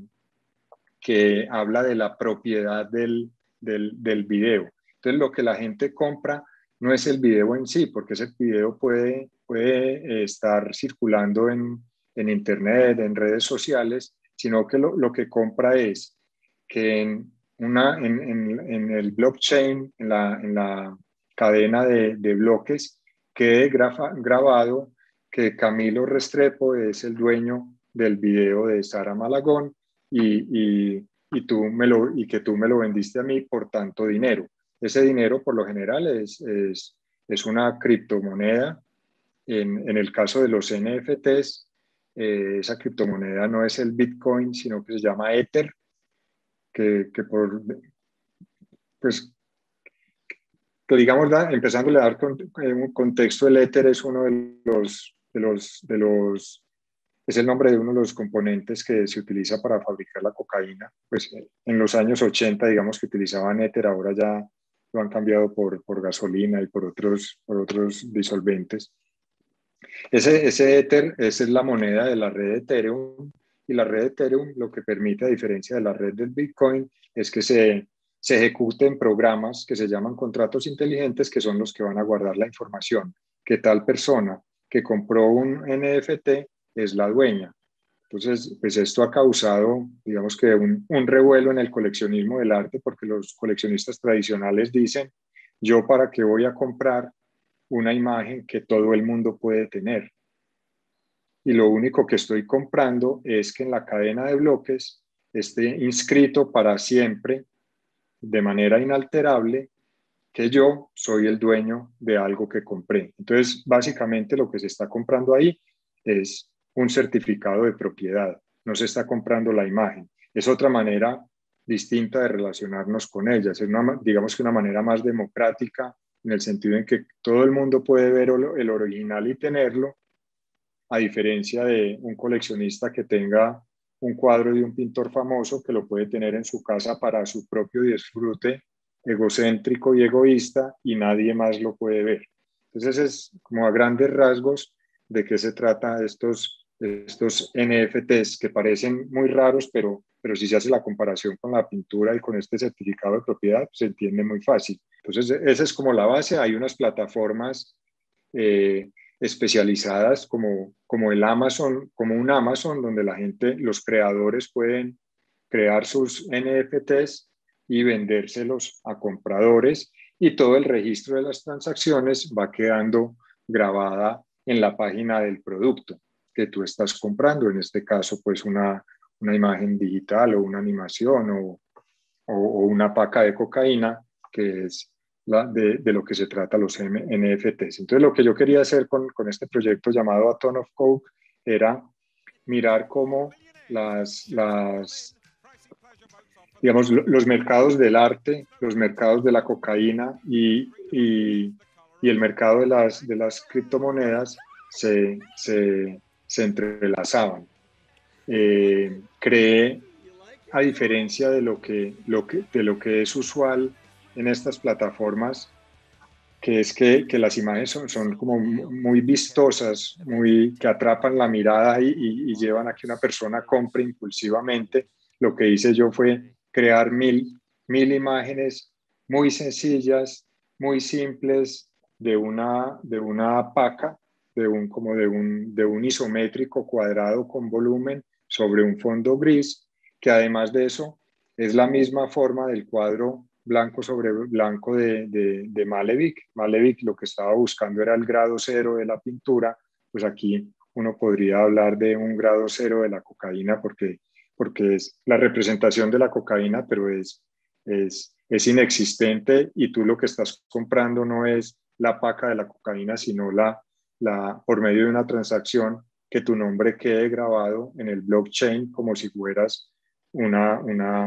que habla de la propiedad del, del, del video. Entonces, lo que la gente compra no es el video en sí, porque ese video puede, puede estar circulando en, en Internet, en redes sociales, sino que lo, lo que compra es que en, una, en, en, en el blockchain, en la, en la cadena de, de bloques, quede grafa, grabado que Camilo Restrepo es el dueño del video de Sara Malagón y, y, y, tú me lo, y que tú me lo vendiste a mí por tanto dinero. Ese dinero por lo general es, es, es una criptomoneda. En, en el caso de los N F Ts, eh, esa criptomoneda no es el Bitcoin, sino que se llama Ether, que, que por, pues, que digamos, da, empezando a dar con, un contexto, el Ether es uno de los, de los, de los, es el nombre de uno de los componentes que se utiliza para fabricar la cocaína. Pues en los años ochenta, digamos que utilizaban Ether, ahora ya lo han cambiado por, por gasolina y por otros, por otros disolventes. Ese, ese Ether, esa es la moneda de la red Ethereum, Y la red Ethereum lo que permite, a diferencia de la red del Bitcoin, es que se, se ejecuten programas que se llaman contratos inteligentes, que son los que van a guardar la información, que tal persona que compró un N F T es la dueña. Entonces, pues esto ha causado, digamos que un, un revuelo en el coleccionismo del arte, porque los coleccionistas tradicionales dicen, yo para qué voy a comprar una imagen que todo el mundo puede tener. Y lo único que estoy comprando es que en la cadena de bloques esté inscrito para siempre, de manera inalterable, que yo soy el dueño de algo que compré. Entonces, básicamente lo que se está comprando ahí es un certificado de propiedad, no se está comprando la imagen. Es otra manera distinta de relacionarnos con ellas, es una, digamos que una manera más democrática, en el sentido en que todo el mundo puede ver el original y tenerlo, a diferencia de un coleccionista que tenga un cuadro de un pintor famoso que lo puede tener en su casa para su propio disfrute egocéntrico y egoísta y nadie más lo puede ver. Entonces es como a grandes rasgos de qué se trata estos, estos N F Ts que parecen muy raros, pero, pero si se hace la comparación con la pintura y con este certificado de propiedad, pues se entiende muy fácil. Entonces esa es como la base. Hay unas plataformas eh, especializadas como, como el Amazon, como un Amazon donde la gente, los creadores pueden crear sus N F Ts y vendérselos a compradores y todo el registro de las transacciones va quedando grabada en la página del producto que tú estás comprando, en este caso pues una, una imagen digital o una animación o, o, o una paca de cocaína, que es la, de, de lo que se trata los N F Ts. Entonces lo que yo quería hacer con, con este proyecto llamado A Ton of Coke era mirar cómo las, las digamos, los mercados del arte, los mercados de la cocaína y, y, y el mercado de las, de las criptomonedas se, se, se entrelazaban. Eh, creé, a diferencia de lo, que, lo que, de lo que es usual en estas plataformas, que es que, que las imágenes son, son como muy vistosas, muy, que atrapan la mirada y, y, y llevan a que una persona compre impulsivamente. Lo que hice yo fue crear mil, mil imágenes muy sencillas, muy simples, de una, de una paca, de un, como de un, de un isométrico cuadrado con volumen sobre un fondo gris, que además de eso es la misma forma del cuadro blanco sobre blanco de, de, de Malevich. Malevich lo que estaba buscando era el grado cero de la pintura, pues aquí uno podría hablar de un grado cero de la cocaína porque, porque es la representación de la cocaína, pero es, es, es inexistente y tú lo que estás comprando no es la paca de la cocaína, sino la, la, por medio de una transacción que tu nombre quede grabado en el blockchain como si fueras una, una,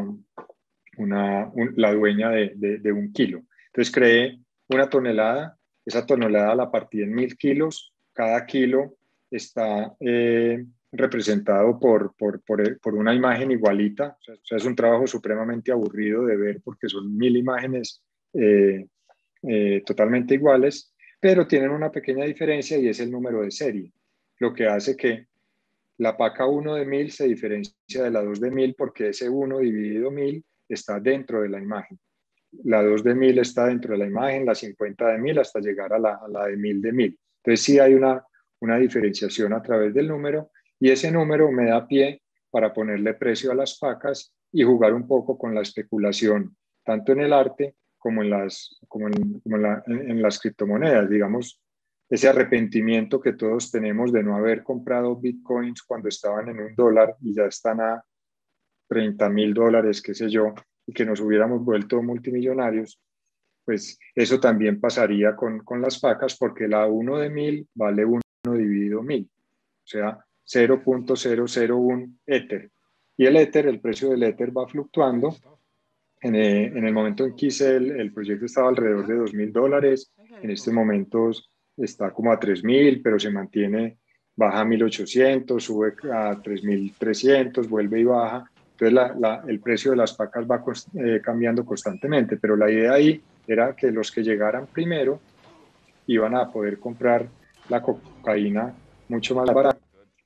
una, un, la dueña de, de, de un kilo. Entonces creé una tonelada, esa tonelada la partí en mil kilos, cada kilo está eh, representado por, por, por, por una imagen igualita, o sea, o sea, es un trabajo supremamente aburrido de ver porque son mil imágenes eh, eh, totalmente iguales, pero tienen una pequeña diferencia y es el número de serie, lo que hace que la paca uno de mil se diferencia de la dos de mil porque ese uno dividido mil está dentro de la imagen. La dos de mil está dentro de la imagen, la cincuenta de mil hasta llegar a la, a la de mil de mil. Entonces sí hay una, una diferenciación a través del número y ese número me da pie para ponerle precio a las pacas y jugar un poco con la especulación, tanto en el arte como en las, como en, como en, la, en, en las criptomonedas, digamos, ese arrepentimiento que todos tenemos de no haber comprado bitcoins cuando estaban en un dólar y ya están a treinta mil dólares, qué sé yo, y que nos hubiéramos vuelto multimillonarios, pues eso también pasaría con, con las pacas porque la uno de mil vale uno dividido mil, o sea, cero punto cero cero uno Ether. Y el Ether, el precio del Ether va fluctuando. En el, en el momento en que hice el, el proyecto estaba alrededor de dos mil dólares, en estos momentos está como a tres mil, pero se mantiene, baja a mil ochocientos, sube a tres mil trescientos, vuelve y baja. Entonces la, la, el precio de las pacas va eh, cambiando constantemente, pero la idea ahí era que los que llegaran primero iban a poder comprar la cocaína mucho más barata.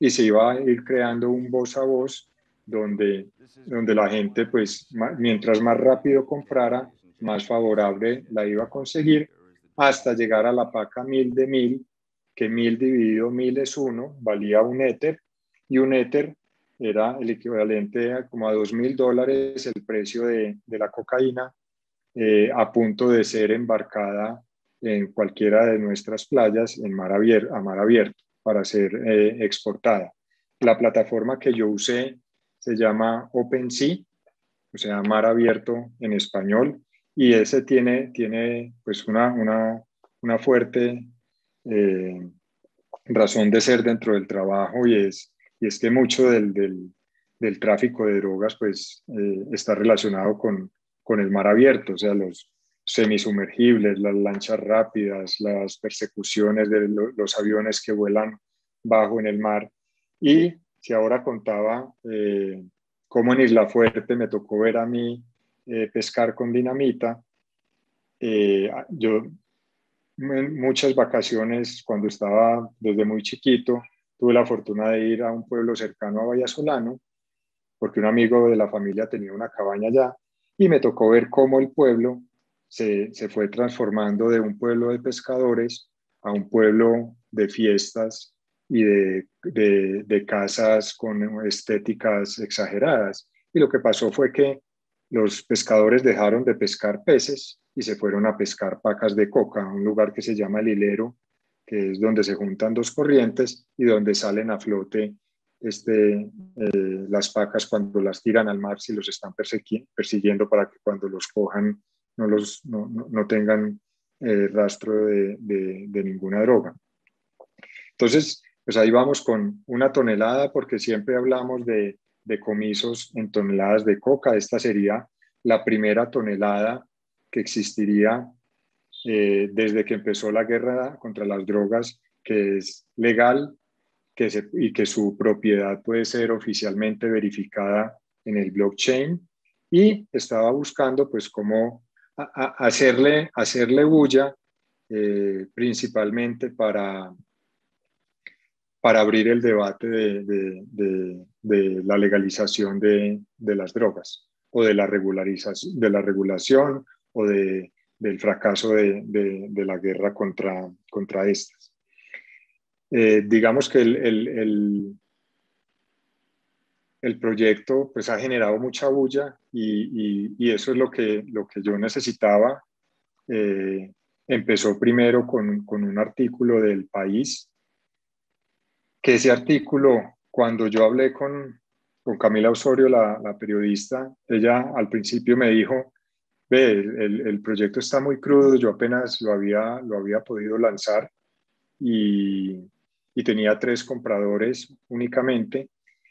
y se iba a ir creando un voz a voz donde, donde la gente, pues, mientras más rápido comprara, más favorable la iba a conseguir, hasta llegar a la paca mil de mil, que mil dividido mil es uno, valía un éter, y un éter era el equivalente a como a dos mil dólares el precio de, de la cocaína, eh, a punto de ser embarcada en cualquiera de nuestras playas en mar abierto, a mar abierto para ser eh, exportada. La plataforma que yo usé se llama OpenSea, o sea, mar abierto en español, y ese tiene, tiene pues una, una, una fuerte eh, razón de ser dentro del trabajo, y es, y es que mucho del, del, del tráfico de drogas pues eh, está relacionado con, con el mar abierto, o sea, los semisumergibles, las lanchas rápidas, las persecuciones de lo, los aviones que vuelan bajo en el mar. Y si ahora contaba eh, cómo en Isla Fuerte me tocó ver a mí eh, pescar con dinamita, eh, yo en muchas vacaciones cuando estaba desde muy chiquito tuve la fortuna de ir a un pueblo cercano a Vallasolano porque un amigo de la familia tenía una cabaña allá, y me tocó ver cómo el pueblo se, se fue transformando de un pueblo de pescadores a un pueblo de fiestas y de, de, de casas con estéticas exageradas. Y lo que pasó fue que los pescadores dejaron de pescar peces y se fueron a pescar pacas de coca, un lugar que se llama El Hilero, que es donde se juntan dos corrientes y donde salen a flote este, eh, las pacas cuando las tiran al mar, si los están persiguiendo para que cuando los cojan no, los, no, no, no tengan eh, rastro de, de, de ninguna droga. Entonces, pues ahí vamos con una tonelada, porque siempre hablamos de decomisos en toneladas de coca. Esta sería la primera tonelada que existiría eh, desde que empezó la guerra contra las drogas, que es legal que se, y que su propiedad puede ser oficialmente verificada en el blockchain. Y estaba buscando pues cómo a, a hacerle, hacerle bulla, eh, principalmente para para abrir el debate de, de, de, de la legalización de, de, las drogas o de la, regularización, de la regulación o de, del fracaso de, de, de la guerra contra, contra estas. Eh, digamos que el, el, el, el proyecto pues, ha generado mucha bulla, y, y, y eso es lo que, lo que yo necesitaba. Eh, empezó primero con, con un artículo del País, que ese artículo, cuando yo hablé con, con Camila Osorio, la, la periodista, ella al principio me dijo, ve, el, el proyecto está muy crudo, yo apenas lo había, lo había podido lanzar y, y tenía tres compradores únicamente.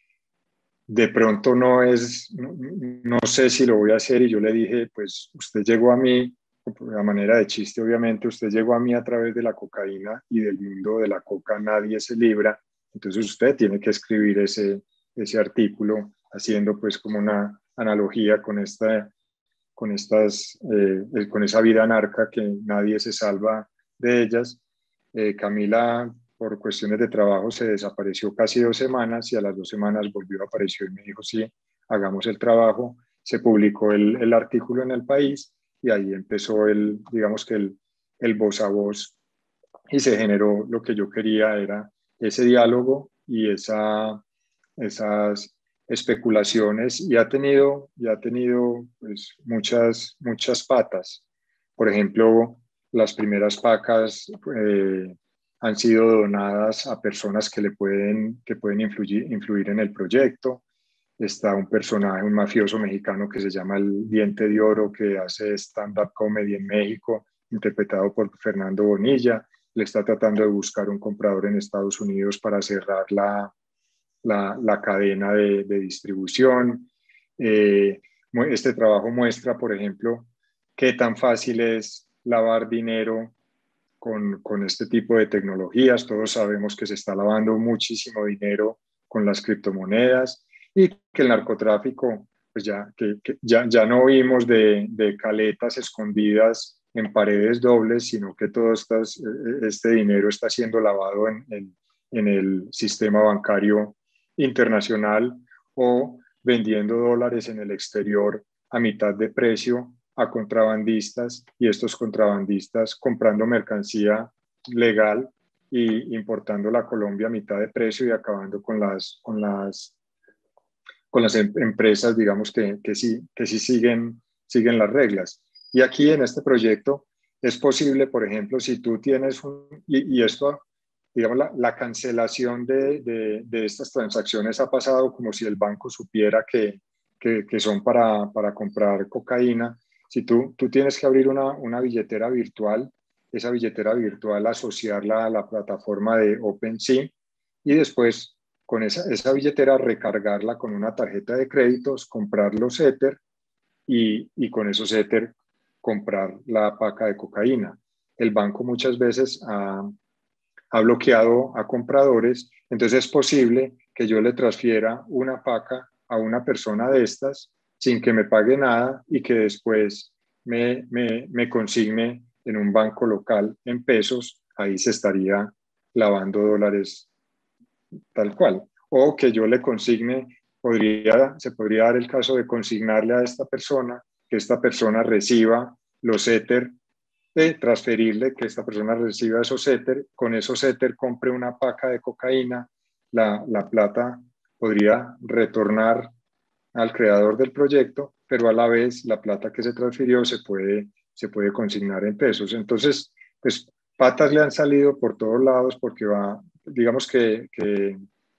De pronto no es, no, no sé si lo voy a hacer, y yo le dije, pues usted llegó a mí, a manera de chiste obviamente, usted llegó a mí a través de la cocaína, y del mundo de la coca nadie se libra. Entonces usted tiene que escribir ese, ese artículo haciendo pues como una analogía con, esta, con, estas, eh, con esa vida narca que nadie se salva de ellas. Eh, Camila, por cuestiones de trabajo, se desapareció casi dos semanas, y a las dos semanas volvió, apareció y me dijo, sí, hagamos el trabajo. Se publicó el, el artículo en El País, y ahí empezó el, digamos que el, el voz a voz, y se generó lo que yo quería, era ese diálogo y esa, esas especulaciones, y ha tenido, y ha tenido pues, muchas, muchas patas. Por ejemplo, las primeras pacas eh, han sido donadas a personas que, le pueden, que pueden influir, influir en el proyecto. Está un personaje, un mafioso mexicano que se llama el Diente de Oro, que hace stand-up comedy en México, interpretado por Fernando Bonilla. Le está tratando de buscar un comprador en Estados Unidos para cerrar la, la, la cadena de, de distribución. Eh, este trabajo muestra, por ejemplo, qué tan fácil es lavar dinero con, con este tipo de tecnologías. Todos sabemos que se está lavando muchísimo dinero con las criptomonedas, y que el narcotráfico, pues ya, que, que ya, ya no oímos de, de caletas escondidas en paredes dobles, sino que todo estas, este dinero está siendo lavado en, en, en el sistema bancario internacional o vendiendo dólares en el exterior a mitad de precio a contrabandistas, y estos contrabandistas comprando mercancía legal y importándola a Colombia a mitad de precio y acabando con las, con las, con las em empresas, digamos, que, que sí, que sí siguen, siguen las reglas. Y aquí en este proyecto es posible, por ejemplo, si tú tienes un, y, y esto, digamos, la, la cancelación de, de, de estas transacciones ha pasado como si el banco supiera que, que, que son para, para comprar cocaína. Si tú, tú tienes que abrir una, una billetera virtual, esa billetera virtual asociarla a la plataforma de OpenSea y después con esa, esa billetera recargarla con una tarjeta de créditos, comprar los Ether y, y con esos Ether comprar la paca de cocaína. El banco muchas veces ha, ha bloqueado a compradores, entonces es posible que yo le transfiera una paca a una persona de estas sin que me pague nada y que después me, me, me consigne en un banco local en pesos, ahí se estaría lavando dólares tal cual. O que yo le consigne, podría, se podría dar el caso de consignarle a esta persona, que esta persona reciba los Ether, de transferirle, que esta persona reciba esos Ether, con esos Ether compre una paca de cocaína, la, la plata podría retornar al creador del proyecto, pero a la vez la plata que se transfirió se puede, se puede consignar en pesos. Entonces, pues patas le han salido por todos lados porque va, digamos que, que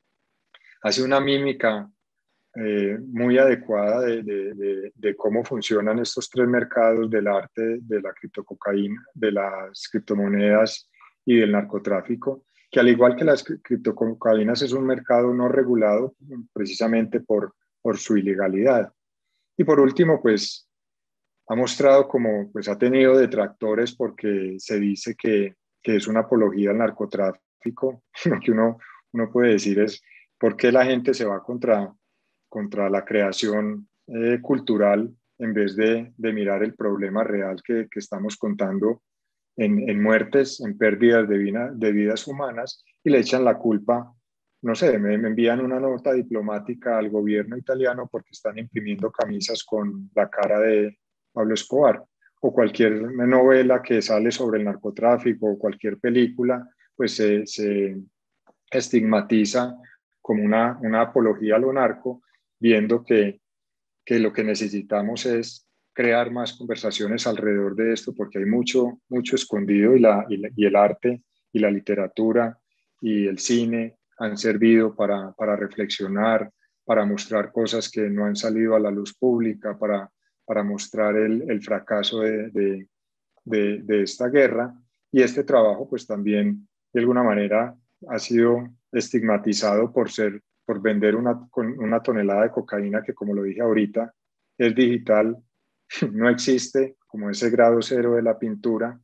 hace una mímica eh, muy adecuada de, de, de, de cómo funcionan estos tres mercados del arte, de la criptococaína, de las criptomonedas y del narcotráfico, que al igual que las criptococaínas es un mercado no regulado precisamente por, por su ilegalidad. Y por último, pues ha mostrado como, pues ha tenido detractores porque se dice que, que es una apología al narcotráfico. Lo que uno, uno puede decir es, ¿por qué la gente se va contra, contra la creación eh, cultural en vez de, de mirar el problema real que, que estamos contando en, en muertes, en pérdidas de, vida, de vidas humanas, y le echan la culpa? No sé, me, me envían una nota diplomática al gobierno italiano porque están imprimiendo camisas con la cara de Pablo Escobar, o cualquier novela que sale sobre el narcotráfico o cualquier película, pues se, se estigmatiza como una, una apología a lo narco, viendo que, que lo que necesitamos es crear más conversaciones alrededor de esto, porque hay mucho, mucho escondido, y, la, y, la, y el arte y la literatura y el cine han servido para, para reflexionar, para mostrar cosas que no han salido a la luz pública, para, para mostrar el, el fracaso de, de, de, de esta guerra. Y este trabajo pues también de alguna manera ha sido estigmatizado por ser, por vender una, una tonelada de cocaína que, como lo dije ahorita, es digital, no existe, como ese grado cero de la pintura,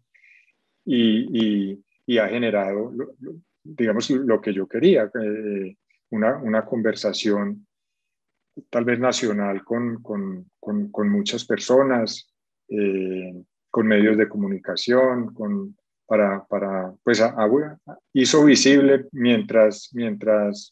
y, y, y ha generado, digamos, lo que yo quería, eh, una, una conversación tal vez nacional con, con, con, con muchas personas, eh, con medios de comunicación, con, para, para, pues a, a, hizo visible mientras, mientras,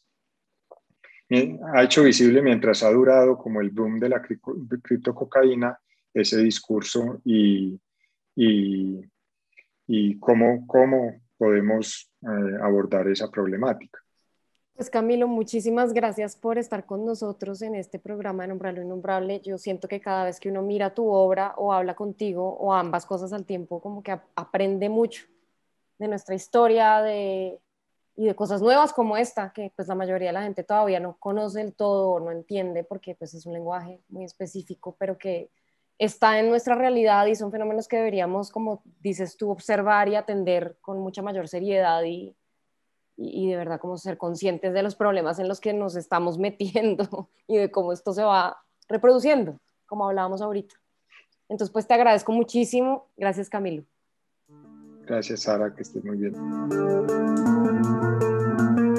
ha hecho visible mientras ha durado como el boom de la criptococaína, ese discurso, y, y, y cómo, cómo podemos eh, abordar esa problemática. Pues Camilo, muchísimas gracias por estar con nosotros en este programa de Nombrar lo Innombrable. Yo siento que cada vez que uno mira tu obra o habla contigo o ambas cosas al tiempo, como que aprende mucho de nuestra historia de, y de cosas nuevas como esta, que pues la mayoría de la gente todavía no conoce del todo o no entiende porque pues es un lenguaje muy específico, pero que está en nuestra realidad y son fenómenos que deberíamos, como dices tú, observar y atender con mucha mayor seriedad y y de verdad como ser conscientes de los problemas en los que nos estamos metiendo y de cómo esto se va reproduciendo, como hablábamos ahorita. Entonces, pues te agradezco muchísimo. Gracias, Camilo. Gracias, Sara, que estés muy bien.